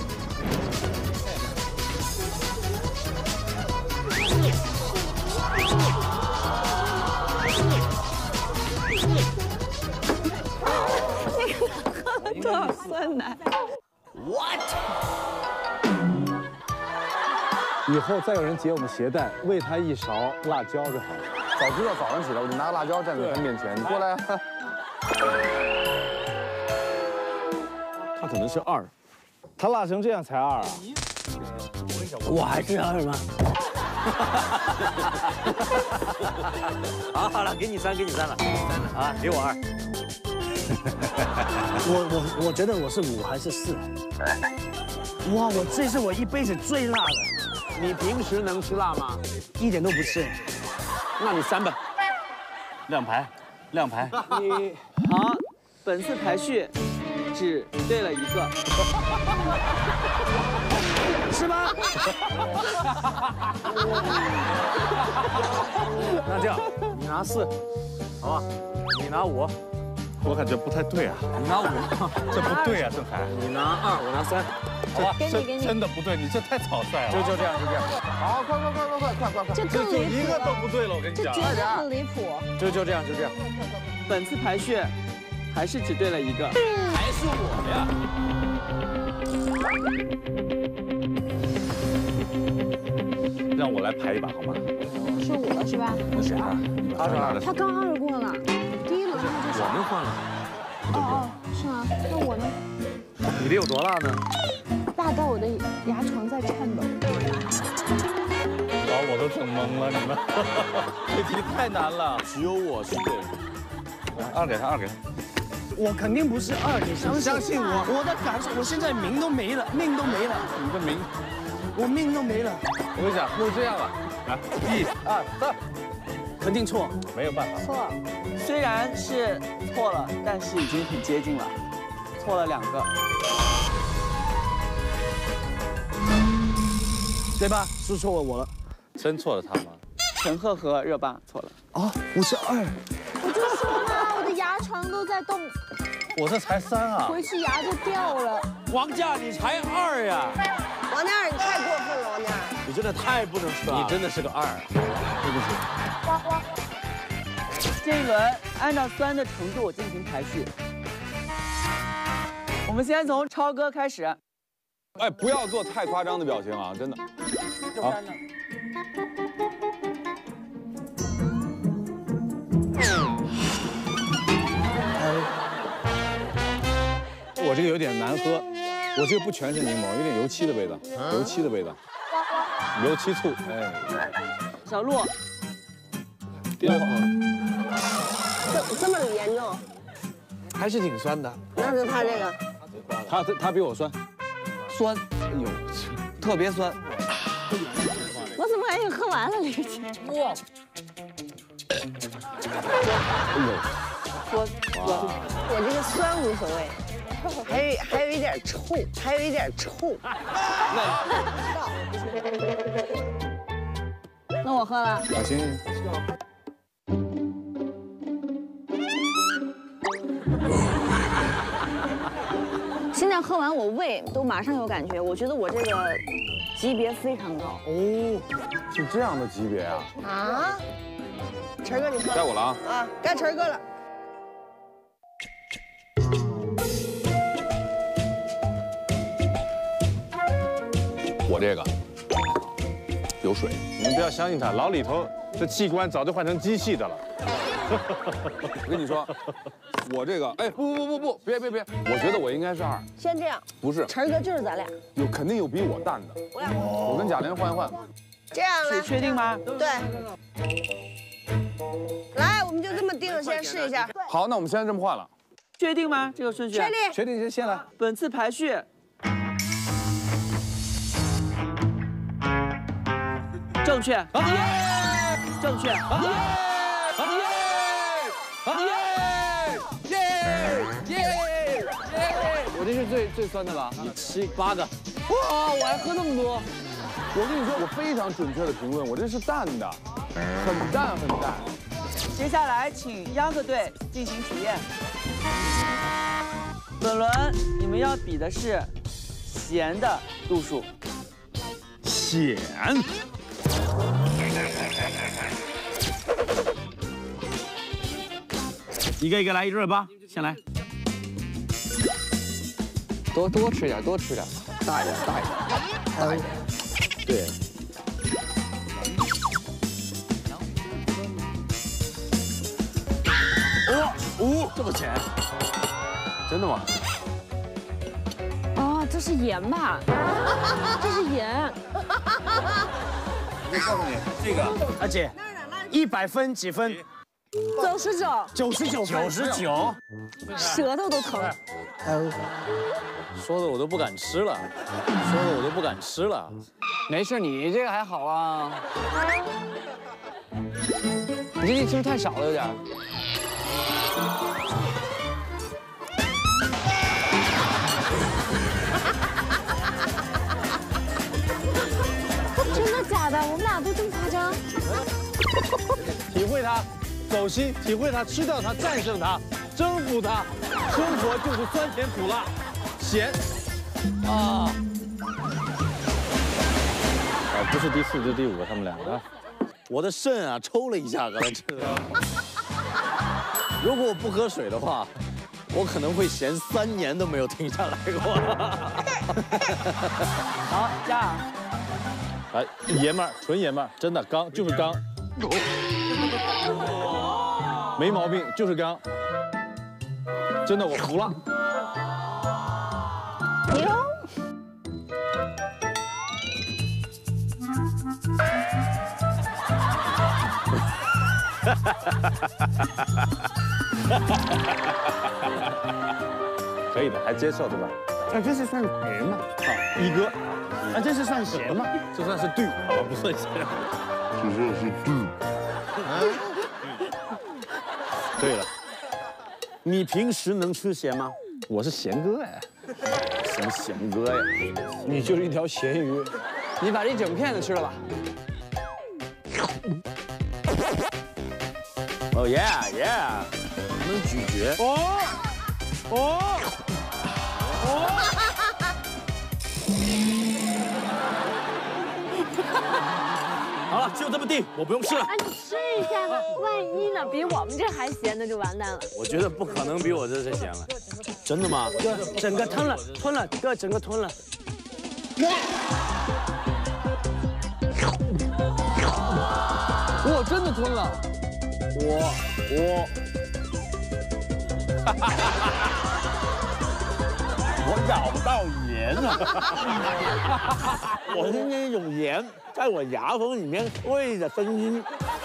你看他喝了多少酸奶 ？What？ 以后再有人解我们鞋带，喂他一勺辣椒就好了。早知道早上起来我就拿个辣椒站在他面前，你过来。 他可能是2， 他辣成这样才2啊！ 我还是2吗？ 好了，给你3了，啊，给我 2。我觉得我是5还是4？哇，这是我一辈子最辣的。 你平时能吃辣吗？ 一点都不吃。 那你3吧。 亮牌，亮牌。 你好，本次排序只对了1个。 是吗？ 那这样，你拿4，好吧？你拿5。 我感觉不太对啊。 你拿5， 这不对啊，郑恺。 你拿2，我拿3。 好吧，这真的不对，你这太草率了。 就这样。 好，快！ 这更离谱了， 一个都不对了，我跟你讲。 这绝对很离谱。 就这样。 本次排序还是只对了1个。 还是我呀。 让我来排一把好吗？ 是我了是吧？ 那谁啊？他是2的。 他刚2过了，第1轮他就。 我们换了。 哦，是吗？那我呢？ 你的有多辣呢？ 辣到我的牙床在颤抖。 把我都整懵了，你们。这题太难了。 只有我是对的。 2给他。 我肯定不是2，你相信我。我的感受，我现在命都没了。 你的命， 我命都没了。 我跟你讲，就这样了。来，1、2、3， 肯定错， 没有办法。 错。 虽然是错了，但是已经很接近了，错了2个。 对吧？是错我了。 真错了他吗？ 陈赫和热巴错了。 哦，我是2。 我就说嘛，我的牙床都在动。 我这才3啊！ 回去牙就掉了。 王嘉尔，你才2呀！ 王嘉尔，你太过分了，王嘉尔。 你真的太不能吃了。 你真的是个2，对不起。 这一轮按照酸的程度我进行排序。我们先从超哥开始。 哎，不要做太夸张的表情啊，真的。 好， 我这个有点难喝，我这个不全是柠檬，有点油漆的味道，油漆的味道，油漆醋，哎。 小鹿， 第二口， 这么严重？ 还是挺酸的。 那就他这个， 他比我酸， 酸，哎呦，特别酸。 我怎么感觉喝完了那个？哇！ 哎呦， 酸，我这个酸无所谓。还有一点臭，还有一点臭。那我喝了。 小心。 现在喝完我胃都马上有感觉，我觉得我这个级别非常高。 哦，是这样的级别啊？ 啊？晨哥你喝。 该我了啊。 啊，该晨哥了。 我这个有水，你们不要相信他，老李头这器官早就换成机器的了。我跟你说，我这个，哎，不，别，我觉得我应该是2。 先这样， 不是， 晨哥就是咱俩， 肯定有比我淡的。我跟贾玲换一换。 这样了， 确定吗？ 对。来，我们就这么定，先试一下。 好，那我们现在这么换了。 确定吗？这个顺序？ 确定。 确定，先来。 本次排序。正确，正确， 我这是最酸的了 7、8个。 哇，我还喝那么多。 我跟你说，我非常准确的评论，我这是淡的，很淡。 接下来请秧歌队进行体验。本轮你们要比的是咸的度数。 咸。 一个一个来，1、2、8，先来。 多吃点，多吃点，大一点。 对。 这么咸？ 真的吗？ 哦，这是盐吧？这是盐。 我告诉你，这个阿姐，100分几分 ？99。 99。 舌头都疼。 说的我都不敢吃了， 没事，你这个还好啊。你这是不是太少了有点？ 真的假的？我们俩都这么夸张？ 体会它，走心，体会它，吃掉它，战胜它，征服它。生活就是酸甜苦辣，咸。啊！不是第4就是第5个，他们两个。 我的肾啊抽了一下，刚才吃的。如果我不喝水的话，我可能会咸3年都没有停下来过。 好，加2。 来，爷们儿，纯爷们儿，真的刚就是刚，没毛病，就是刚，真的我服了。 牛。 可以的，还接受对吧？ 这是算咸吗？ 好，一哥， 这是算咸吗？ 这算是对，好吧，不算咸。 这算是对。 对了， 你平时能吃咸吗？ 我是咸哥呀。 什么咸哥呀？ 你就是一条咸鱼。 你把这整片子吃了吧。 哦耶耶，能咀嚼。好了，就这么定，我不用吃了。 啊，你吃一下吧，万一呢，比我们这还咸，那就完蛋了。 我觉得不可能比我这是咸了。真的吗？ 哥，整个吞了，哥，整个吞了。 吞了。 我咬不到盐啊！我是那种盐在我牙缝里面碎的声音。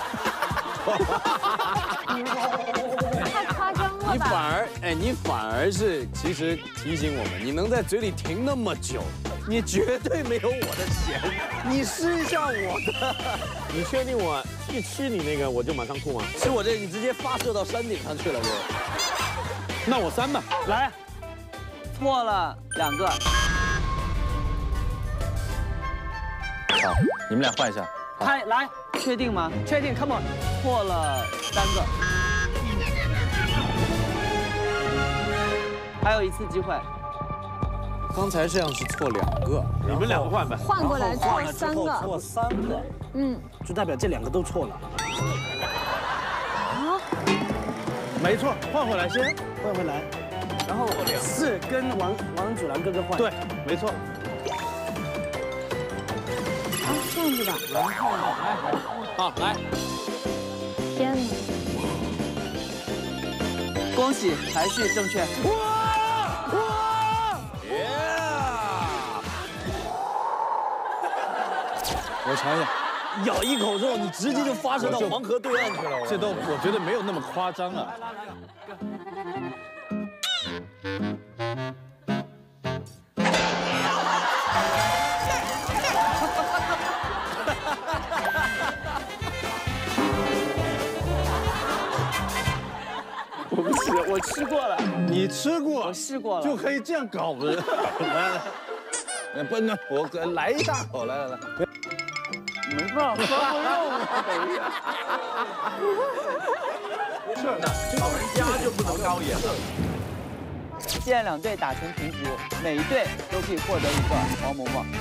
太夸张了吧？ 你反而是其实提醒我们，你能在嘴里停那么久，你绝对没有我的咸。你试一下我的。 你确定我一吃你那个我就马上吐吗？ 吃我这，你直接发射到山顶上去了就。 那我3吧， 来。错了2个。 好，你们俩换一下。 开来，确定吗？ 确定 ，Come on。 错了3个。还有1次机会。 刚才这样是错2个， 你们2个换吧。 换过来错3个。 错3个。 嗯， 就代表这2个都错了。 啊？ 没错，换回来先， 换回来。然后4跟王祖蓝哥哥换。 对，没错。 啊，这样子的。 好，来。 天哪！ 恭喜，排序正确。 我尝一下。 咬一口之后，你直接就发射到黄河对岸去了。 这都我觉得没有那么夸张啊。 我吃过了。 你吃过？ 我试过了。 就可以这样搞的。来，不能，我来一大口，来。 没办法，喝不肉吗？ 是的，老人家就不能高盐了。 既然2队打成平局，每一队都可以获得1个黄馍馍。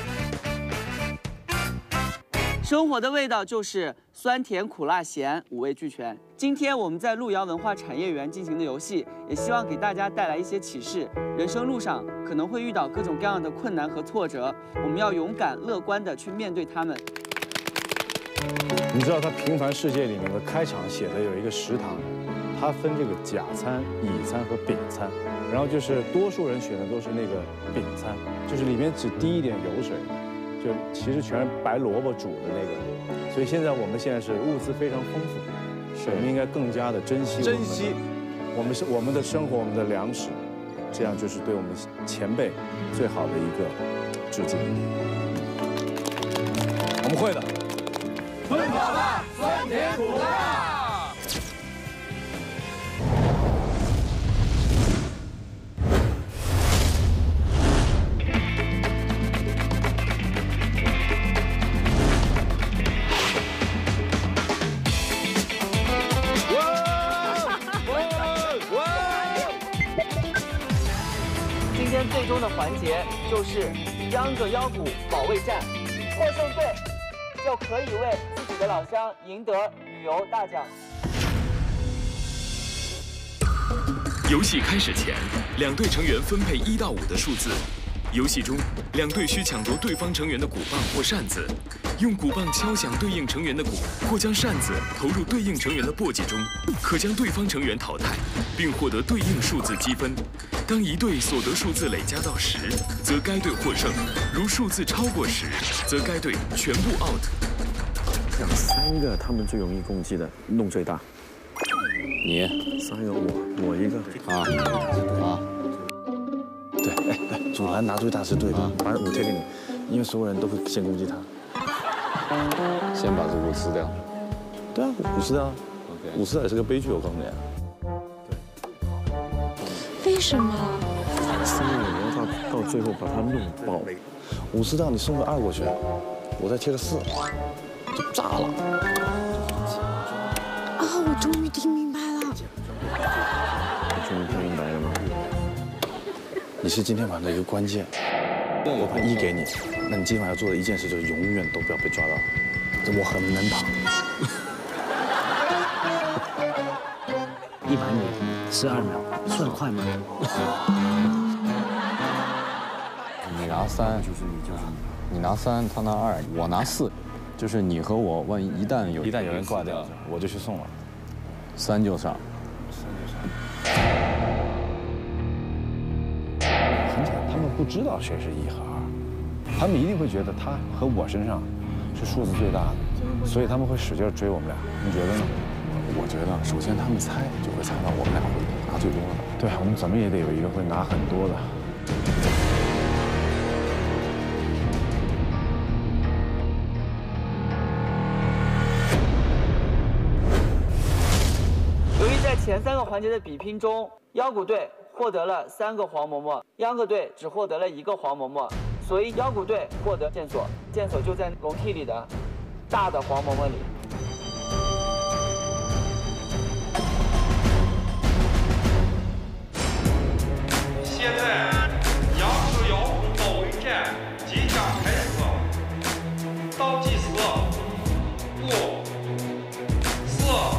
生活的味道就是酸甜苦辣咸5味俱全。今天我们在路遥文化产业园进行的游戏，也希望给大家带来一些启示。人生路上可能会遇到各种各样的困难和挫折，我们要勇敢乐观地去面对它们。 你知道他《平凡世界》里面的开场写的有一个食堂，它分这个甲餐、乙餐和丙餐，然后就是多数人选的都是那个丙餐，就是里面只滴一点油水，就其实全是白萝卜煮的那个。所以现在我们现在是物资非常丰富，我们应该更加的珍惜我们的生活，我们的粮食，这样就是对我们前辈最好的一个致敬。我们会的。 奔跑吧，酸甜苦辣！ 今天最终的环节就是秧歌腰鼓保卫战，获胜队就可以为自己的老乡赢得旅游大奖。 游戏开始前，2队成员分配1到5的数字。游戏中，2队需抢夺对方成员的鼓棒或扇子，用鼓棒敲响对应成员的鼓，或将扇子投入对应成员的簸箕中，可将对方成员淘汰，并获得对应数字积分。当一队所得数字累加到10，则该队获胜；如数字超过10，则该队全部 out。 让3个他们最容易攻击的弄最大。 你 3个，我一个啊。 对，祖蓝拿最大是对的，把5贴给你，因为所有人都会先攻击他。 先把这5吃掉。 对啊，5吃掉，5吃掉也是个悲剧，我告诉你。 为什么 ？3个你要到最后把它弄爆，5吃掉你送个2过去，我再贴个4，就炸了。 啊，我终于听明白了。 你终于听明白了吗？你是今天晚上的一个关键。我把1给你，那你今晚要做的一件事就是永远都不要被抓到。这我很能跑。 100米12秒，算快吗？ 你拿3，你拿3，他拿2，我拿4， 就是你和我，万一一旦有人挂掉，我就去送了。 3就上。 很简单，他们不知道谁是1和2，他们一定会觉得他和我身上是数字最大的，所以他们会使劲追我们俩。你觉得呢？ 我觉得，首先他们猜就会猜到我们俩会拿最多的。 对，我们怎么也得有一个会拿很多的。 前3个环节的比拼中，腰鼓队获得了3个黄馍馍，秧歌队只获得了1个黄馍馍，所以腰鼓队获得线索，线索就在笼屉里的大的黄馍馍里。 现在秧歌腰鼓保卫战即将开始，倒计时5、4。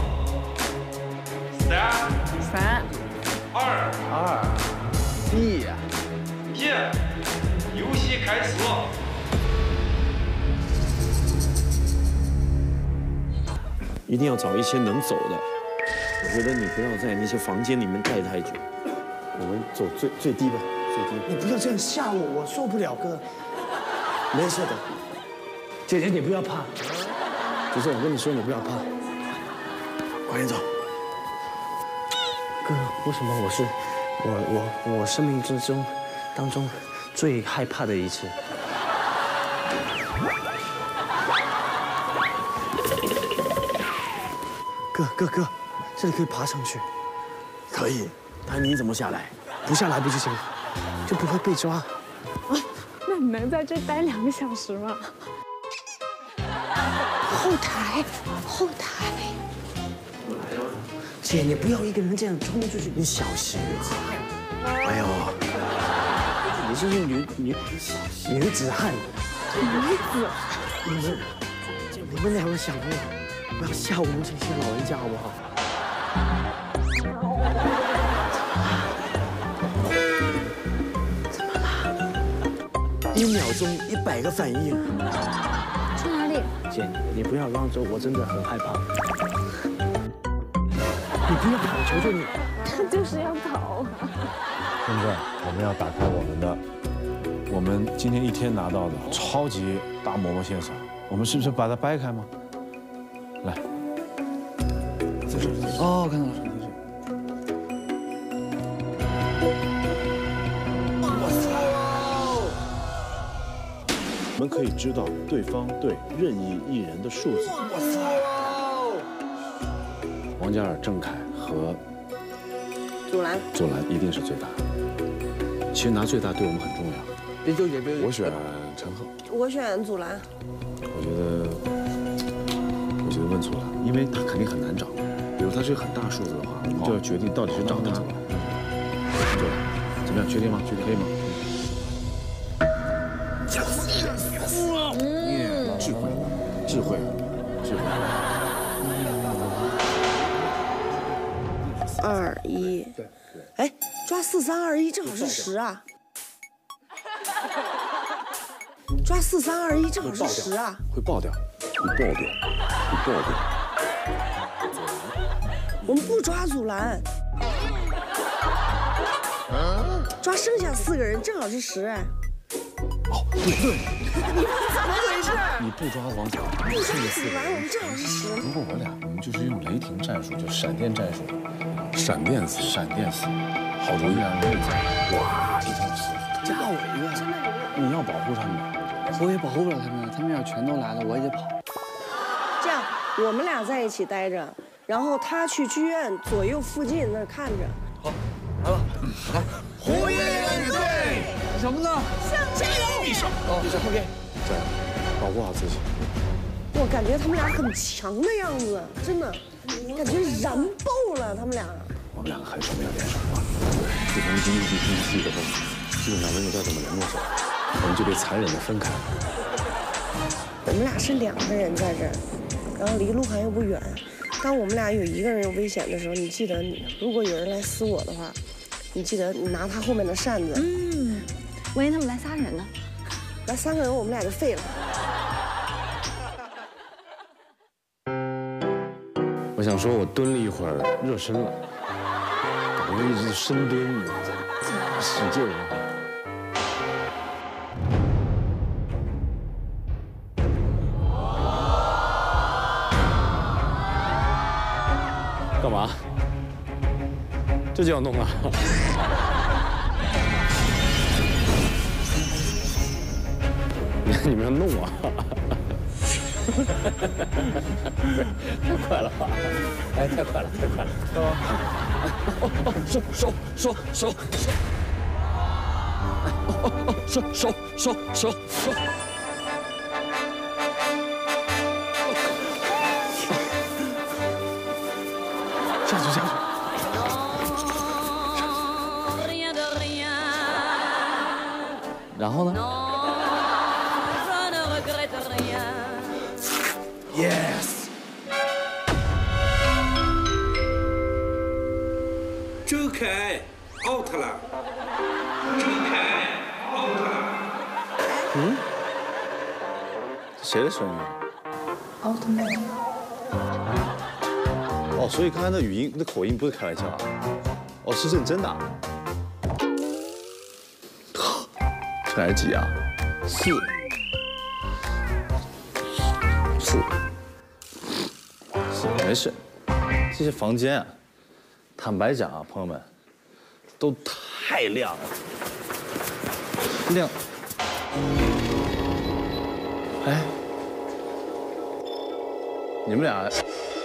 3、2、1，游戏开始。 一定要找一些能走的。我觉得你不要在那些房间里面待太久。我们走最低吧，最低。 你不要这样吓我，我受不了，哥。没事的，姐姐你不要怕。就是我跟你说，你不要怕。快点走。 哥，为什么我生命之中当中最害怕的一次？哥，这里可以爬上去。可以，但你怎么下来？不下来不就行，就不会被抓。 啊，那你能在这待2个小时吗？后台。 姐，你不要一个人这样冲出去，你小心。哎呦，你是女子汉。你们两个想过，不要吓我们这些老人家好不好？怎么了？1秒钟100个反应。 去哪里？ 姐，你不要乱走，我真的很害怕。 你不要跑，求求你！ 他就是要跑。 现在我们要打开我们今天一天拿到的超级大馍馍线索，我们是不是把它掰开吗？来，在这。 哦，看到了。 我们可以知道对方对任意一人的数字。王嘉尔、郑恺和祖蓝一定是最大的。其实拿最大对我们很重要。 别纠结，别纠结。 我选陈赫。 我选祖蓝。 我觉得问错了，因为他肯定很难找。比如他是个很大数字的话，我们就要决定到底是找他。对，怎么样？确定吗？确定可以吗？智慧。 2、1，对，哎，抓4、3、2、1，正好是10啊！抓4、3、2、1，正好是10啊！ 会爆掉，会爆掉。 我们不抓祖蓝，抓剩下4个人，正好是10哎。 哦，对。 你们怎么回事？ 你不抓王祖蓝， 不抓祖蓝，我们正好是10。 如果我们就是用雷霆战术，就闪电战术。 闪电死，好主意啊！你哇，一头死， 加我一个， 你要保护他们， 我也保护不了他们，他们要全都来了，我也得跑。 这样，我们俩在一起待着，然后他去剧院左右附近那儿看着。 好，来吧，来， 胡爷爷队， 什么呢？ 加油！闭上， 闭上 ，OK， 加油，保护好自己。 我感觉他们俩很强的样子，真的，感觉燃爆了他们俩。 我们两个很少没有联手啊，自从经历第4个后，基本上没有再怎么联络起来，我们就被残忍的分开了。 我们俩是2个人在这儿，然后离鹿晗又不远。当我们俩有一个人有危险的时候，你记得，如果有人来撕我的话，你记得你拿他后面的扇子。 万一他们来3人呢？ 来3个人，我们俩就废了。 我想说，我蹲了一会儿，热身了，我一直深蹲，使劲儿。干嘛？这就要弄啊？你们要弄啊？太快了吧！哎，太快了，太快了！手！手！下去！然后呢？Yes。 周凯 out 了。周凯 out 了。 嗯？谁的声音？ 奥特曼。 哦，所以刚才那语音、那口音不是开玩笑啊？哦，是认真的啊。这还是几啊？4。没事，这些房间啊，坦白讲啊，朋友们，都太亮了，亮。哎，你们俩。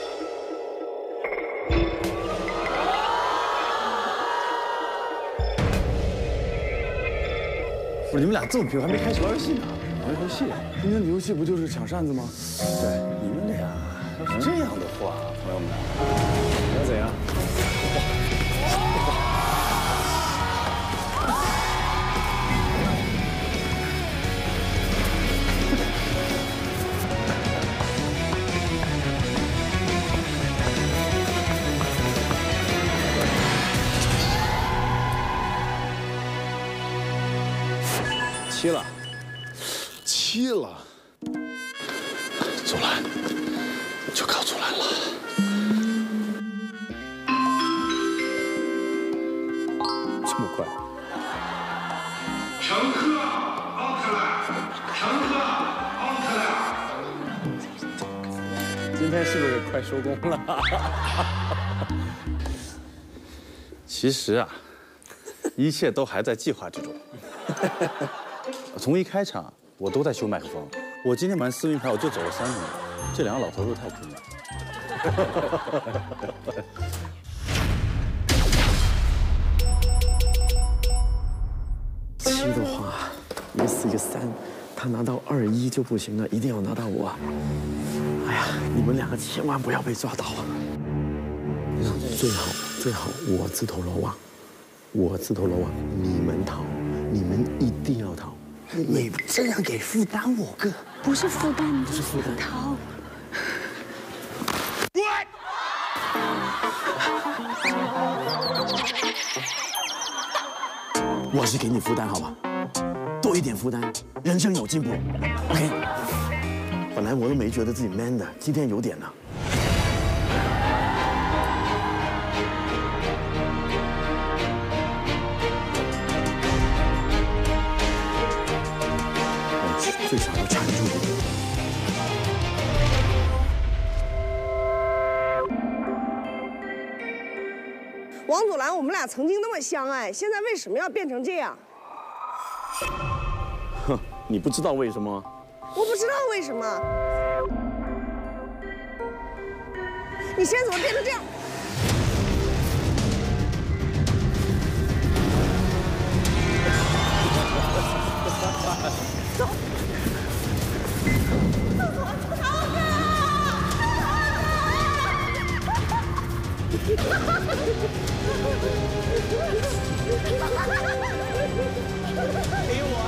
不是你们俩这么平，还没开始玩游戏呢。玩游戏？今天的游戏不就是抢扇子吗？对，你们俩要是这样的话，朋友们，你要怎样？7了，祖蓝，就靠祖蓝了。这么快？ 乘客 out 了，乘客 out 了。 今天是不是快收工了？其实啊，一切都还在计划之中。从一开场，我都在修麦克风。我今天玩4运牌，我就走了3分钟。这两个老头子太拼了。 7的话，1个4，1个3，他拿到2-1就不行了，一定要拿到我。哎呀，你们两个千万不要被抓到啊！最好我自投罗网，你们逃，你们一定要逃。你这样给负担我哥， 不是负担， 不是负担， 逃。 我是给你负担，好吧？多一点负担，人生有进步。OK。本来我都没觉得自己 man 的，今天有点了。最少要缠住我。 王祖蓝，我们俩曾经那么相爱，现在为什么要变成这样？ 哼，你不知道为什么？ 我不知道为什么。你现在怎么变成这样？走。 给我！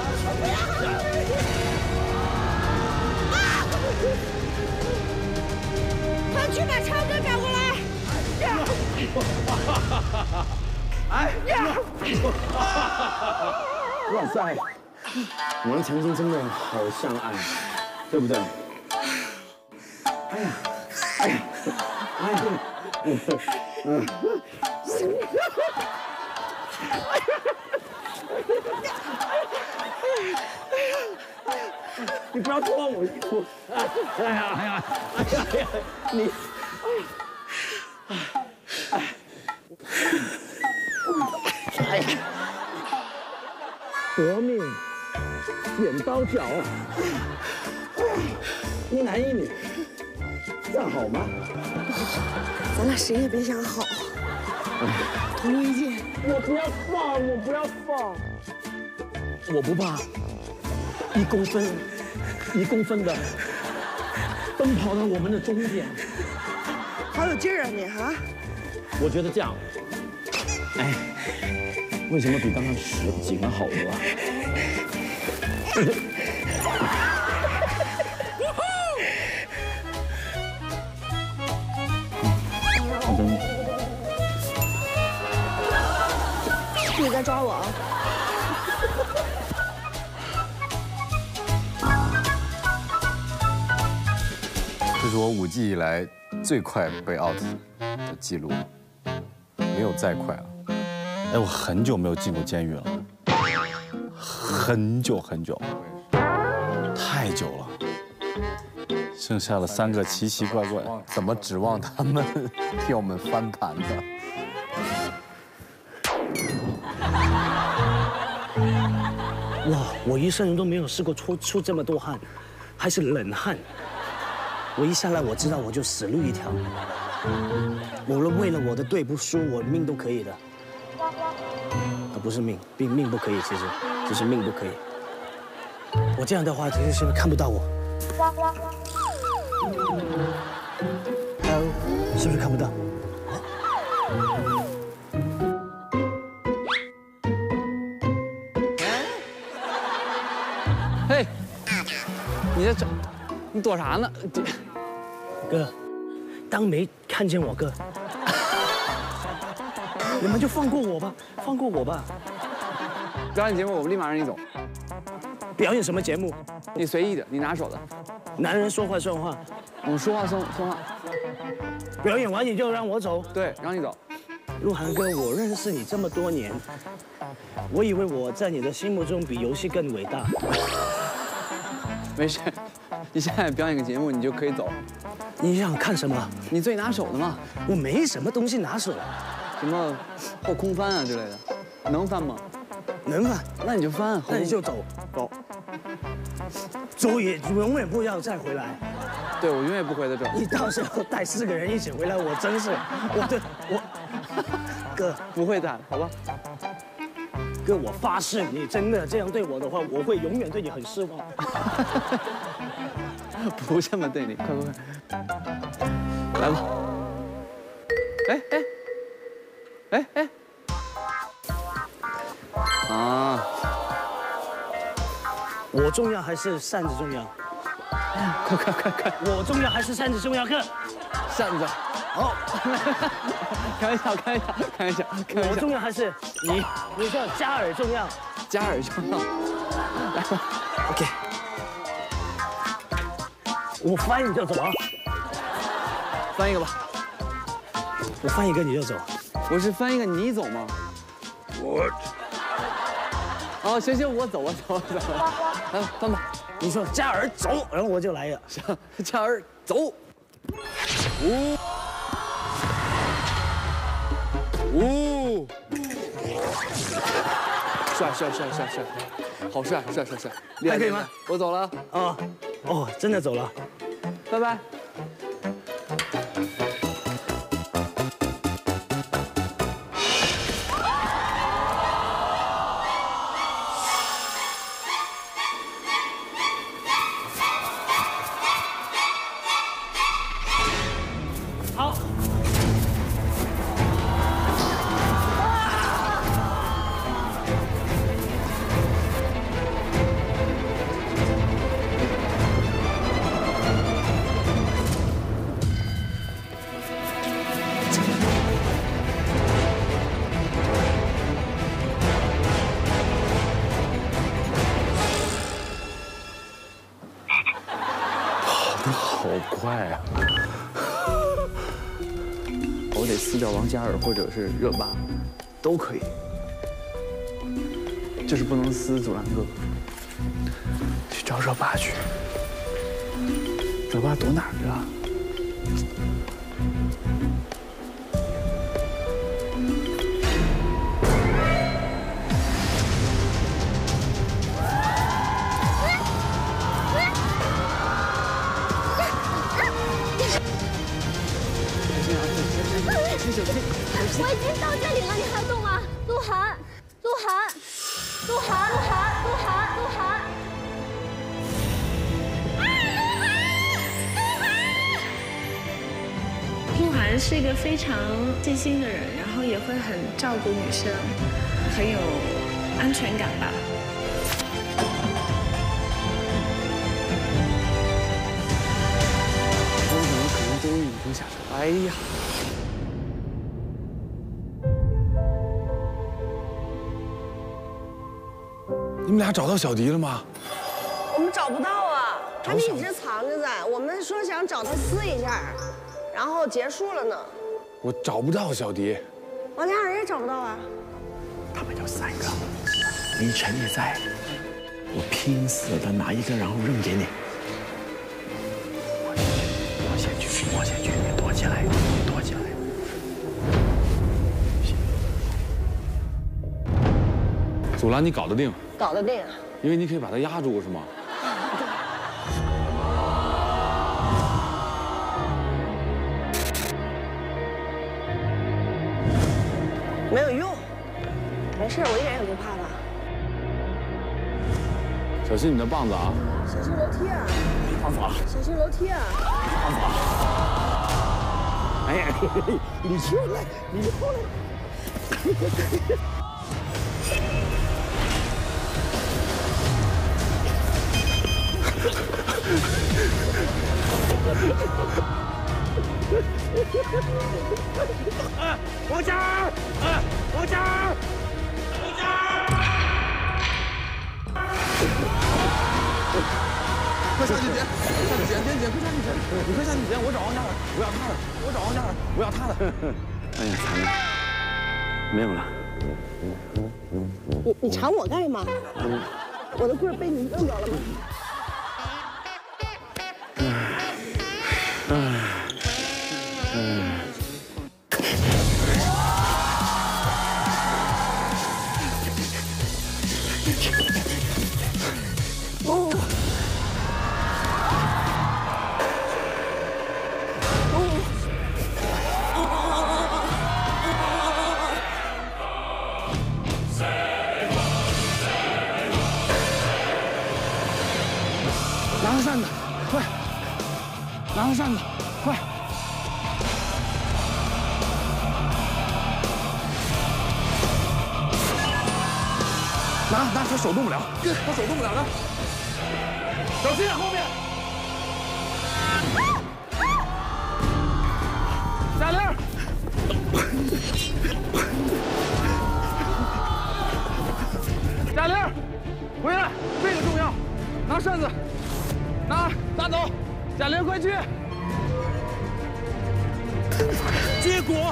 快去把超哥找过来！ 哎呀！哇塞，我们曾经真的好相爱，对不对？哎呀，哎呀！ 你不要脱我衣服！你，夺命剪刀脚，一男一女，这样好吗？ 咱俩谁也别想好。同意见。 我不要放，我不要放。我不怕，1公分，1公分的奔跑到我们的终点。 好有劲儿啊你哈！ 我觉得这样，哎，为什么比刚刚10紧了好多啊？ 你在抓我啊？ 这是我5季以来最快被 out 的记录，没有再快了。 哎，我很久没有进过监狱了，很久很久，太久了。剩下了3个奇奇怪怪， 怎么指望他们替我们翻盘的？ 哇，我一生人都没有试过出这么多汗，还是冷汗。我一下来，我知道我就死路一条。我为了我的队不输，我命都可以的。不是命不可以，其实命不可以。我这样的话，其实是看不到我。是不是看不到？ 嘿，你躲啥呢？ 哥，当没看见我哥，你们就放过我吧，放过我吧。 表演节目我们立马让你走。 表演什么节目？ 你随意的，你拿手的。 男人说话算话， 我们说话算话。 表演完你就让我走？ 对，让你走。 鹿晗哥，我认识你这么多年，我以为我在你的心目中比游戏更伟大。 没事，你现在表演个节目，你就可以走。 你想看什么？ 你最拿手的嘛。 我没什么东西拿手。 什么后空翻啊之类的，能翻吗？ 能翻。 那你就翻， 那你就走。走也永远不要再回来。 对，我永远不回得走。 你到时候带4个人一起回来，我真是，哥不会的，好吧？ 哥，我发誓，你真的这样对我的话，我会永远对你很失望。 不这么对你，快，来吧。哎，啊！ 我重要还是扇子重要？ 快！ 我重要还是扇子重要？哥， 扇子。好，开玩笑。 我重要还是你说加尔重要？ 加尔重要。来吧 ，OK。我翻你就走啊！ 翻一个吧。 我翻一个你就走。 我是翻一个你走吗？ 我。 哦，行，我走。来翻吧。 你说加尔走，然后我就来了。 加尔走。帅，好帅， 还可以吗？ 我走了。 哦，真的走了， 拜拜。 好。 好快啊！ 撕掉王嘉尔，或者是热巴，都可以。就是不能撕祖蓝哥。去找热巴去。热巴躲哪儿去了？ 我已经到这里了，你还动吗？鹿晗，鹿晗，鹿晗，鹿晗，鹿晗，鹿晗。 鹿晗是一个非常细心的人，然后也会很照顾女生，很有安全感吧。 我怎么可能都已经下车？哎呀！ 你们俩找到小迪了吗？ 我们找不到啊，他们一直藏着在。我们说想找他撕一下，然后结束了呢。 我找不到小迪， 王嘉尔也找不到啊。 他们就3个，李晨也在。我拼死的拿一个，然后扔给你。我先去，我先去，你躲起来，你躲起来。 祖蓝，你搞得定？ 搞得定， 因为你可以把他压住，是吗？ 没有用，没事，我一点也不怕他。 小心你的棒子啊！ 小心楼梯啊！ 放法！ 小心楼梯啊！ 放法！哎呀，你出来，你出来！ 王嘉尔，王嘉尔，王嘉尔！ 快下去捡，下去捡，捡，快下去捡！你快下去捡，我找王嘉尔，我要他的，我找王嘉尔，我要他的。 哎呀，惨了，没有了。 你缠我干什么？我的棍被你弄着了吗？ 拿个扇子，快！拿个扇子，快！拿，他手动不了，他手动不了了。小心后面！贾玲，贾玲，回来，这个重要。拿扇子。 拿走，贾玲，快去！ 结果，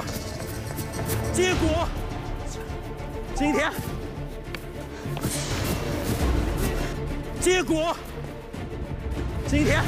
今天，结果，今天。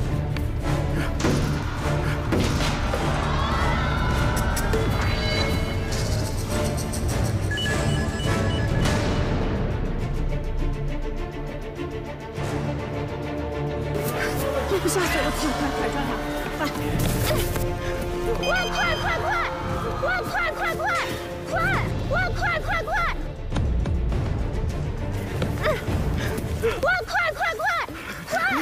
不下去了，快抓他！快！哇，快！哇，快！哇，快！哇，快！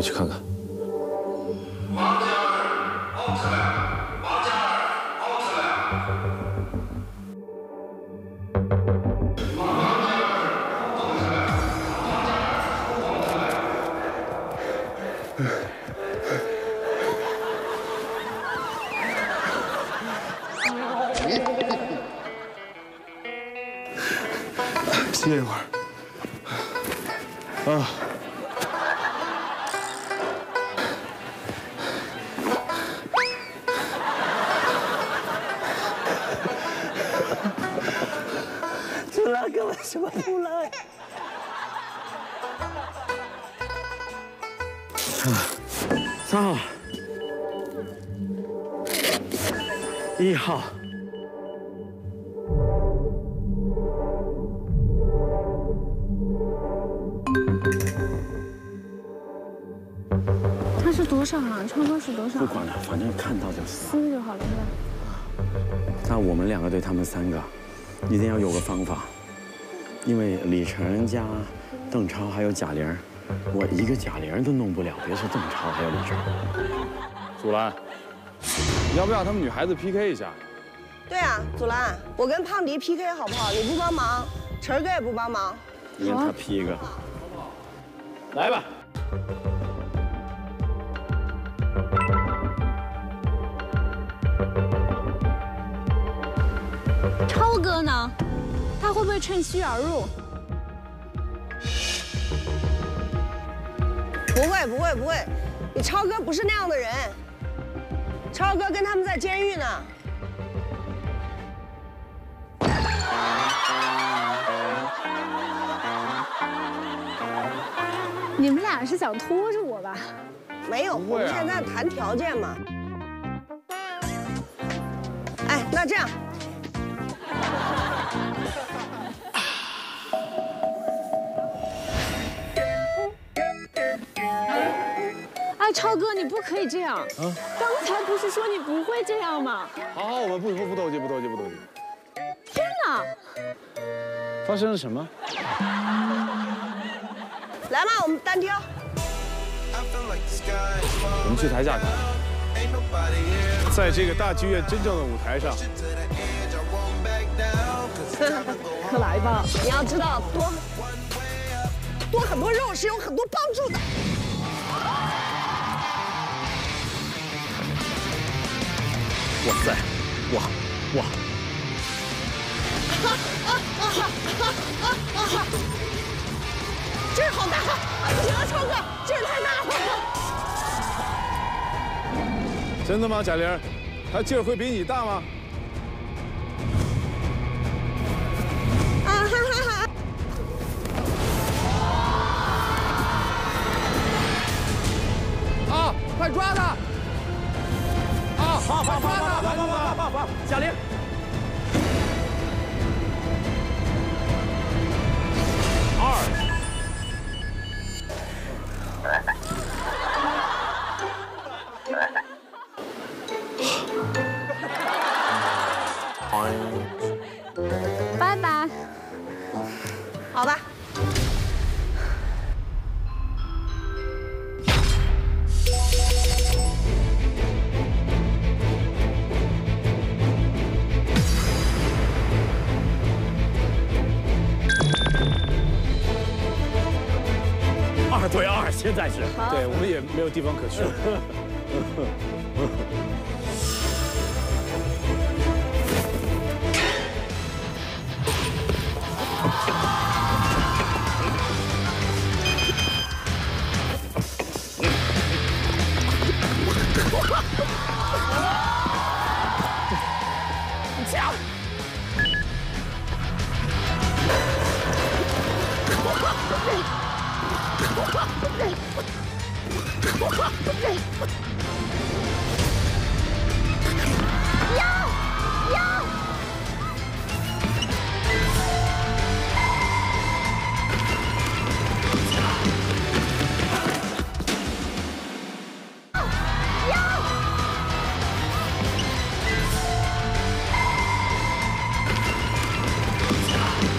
去看看。 王嘉尔 out 了，王嘉尔 out 了。 歇一会儿。啊。 朱兰哥为什么不来 ？3号，1号。 他是多少啊？超哥是多少？ 不管了，反正看到就行。 4就好了，是吧？ 那我们2个对他们3个，一定要有个方法，因为李晨加邓超还有贾玲，我一个贾玲都弄不了，别说邓超还有李晨。 祖蓝，你要不要他们女孩子 PK 一下？ 对啊，祖蓝，我跟胖迪 PK 好不好？你不帮忙，晨儿哥也不帮忙。 你跟他 P 一个， 来吧。 超哥呢？他会不会趁虚而入？ 不会，你超哥不是那样的人。超哥跟他们在监狱呢。 你们俩是想拖着我吧？ 没有，我们现在谈条件嘛。哎，那这样。 哎，超哥，你不可以这样！刚才不是说你不会这样吗？ 好，我们不斗鸡。 天哪！ 发生了什么？ 来嘛，我们单挑。 我们去台下看，在这个大剧院真正的舞台上。 可来吧！ 你要知道，多很多肉是有很多帮助的。 哇塞，哇！ 劲儿好大！不行了，超哥，劲儿太大了。 真的吗，贾玲？他劲儿会比你大吗？ 啊哈哈哈！ 啊，快抓他！ 跑！贾玲， 拜拜。 好吧。 2对2，现在是。 对，我们也没有地方可去。 抢！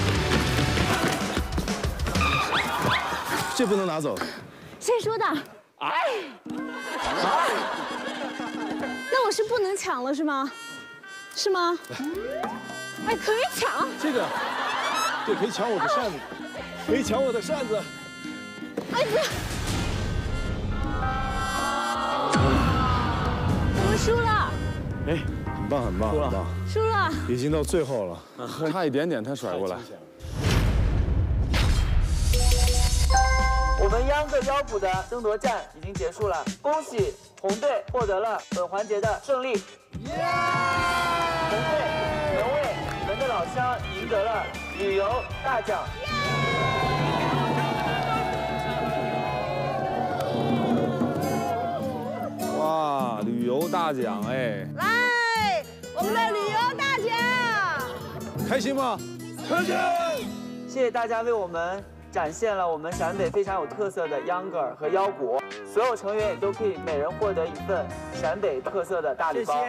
这不能拿走。 谁说的？ 那我是不能抢了是吗？是吗？哎，可以抢。 这个，对，可以抢我的扇子，可以抢我的扇子。 哎，不要！我们输了。 哎，很棒，很棒，很棒。 输了。 已经到最后了，差一点点，他甩过来。 我们秧歌腰鼓的争夺战已经结束了，恭喜红队获得了本环节的胜利。红队能为你们的老乡赢得了旅游大奖。 哇，旅游大奖哎！ 来，我们的旅游大奖， 开心吗？开心！ 谢谢大家为我们 展现了我们陕北非常有特色的秧歌和腰鼓，所有成员也都可以每人获得一份陕北特色的大礼包。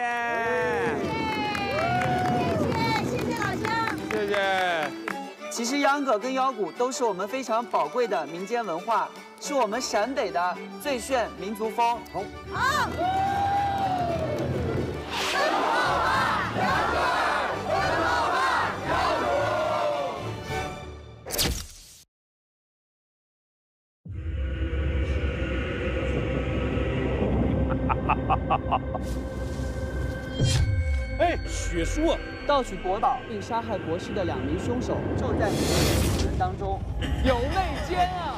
谢谢老乡， 谢谢。 其实秧歌跟腰鼓都是我们非常宝贵的民间文化，是我们陕北的最炫民族风。 好。 哎，血书啊！ 盗取国宝并杀害国师的2名凶手，就在你们人当中，有内奸啊！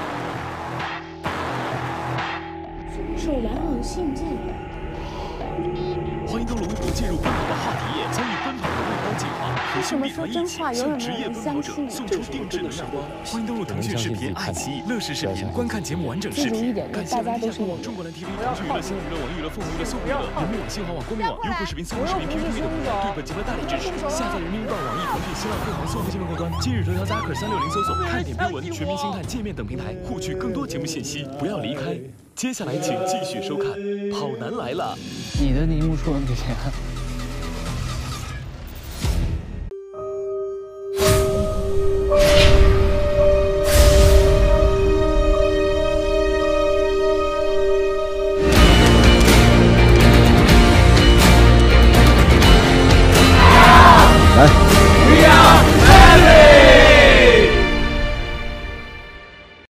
受狼人信件。 欢迎登录微博，进入奔跑的话题页，参与奔跑的外包计划，和兄弟团一起向职业奔跑者送出定制能量包。欢迎登录腾讯视频、爱奇艺、乐视视频，观看节目完整视频。感谢大家都是我中国蓝 TV、腾讯娱乐、新娱乐、网易娱乐、凤凰娱乐、搜狐娱乐、人民网、新华网、国民网、优酷视频、搜狐视频、PPTV 等对本节目的大力支持。下载人民日报、网易、腾讯、新浪、凤凰、搜狐新闻客端、今日头条、Zaker360搜索、看点标文、全民星探界面等平台，获取更多节目信息。不要离开。接下来请继续收看《跑男来了》。 你的荧幕出了没钱？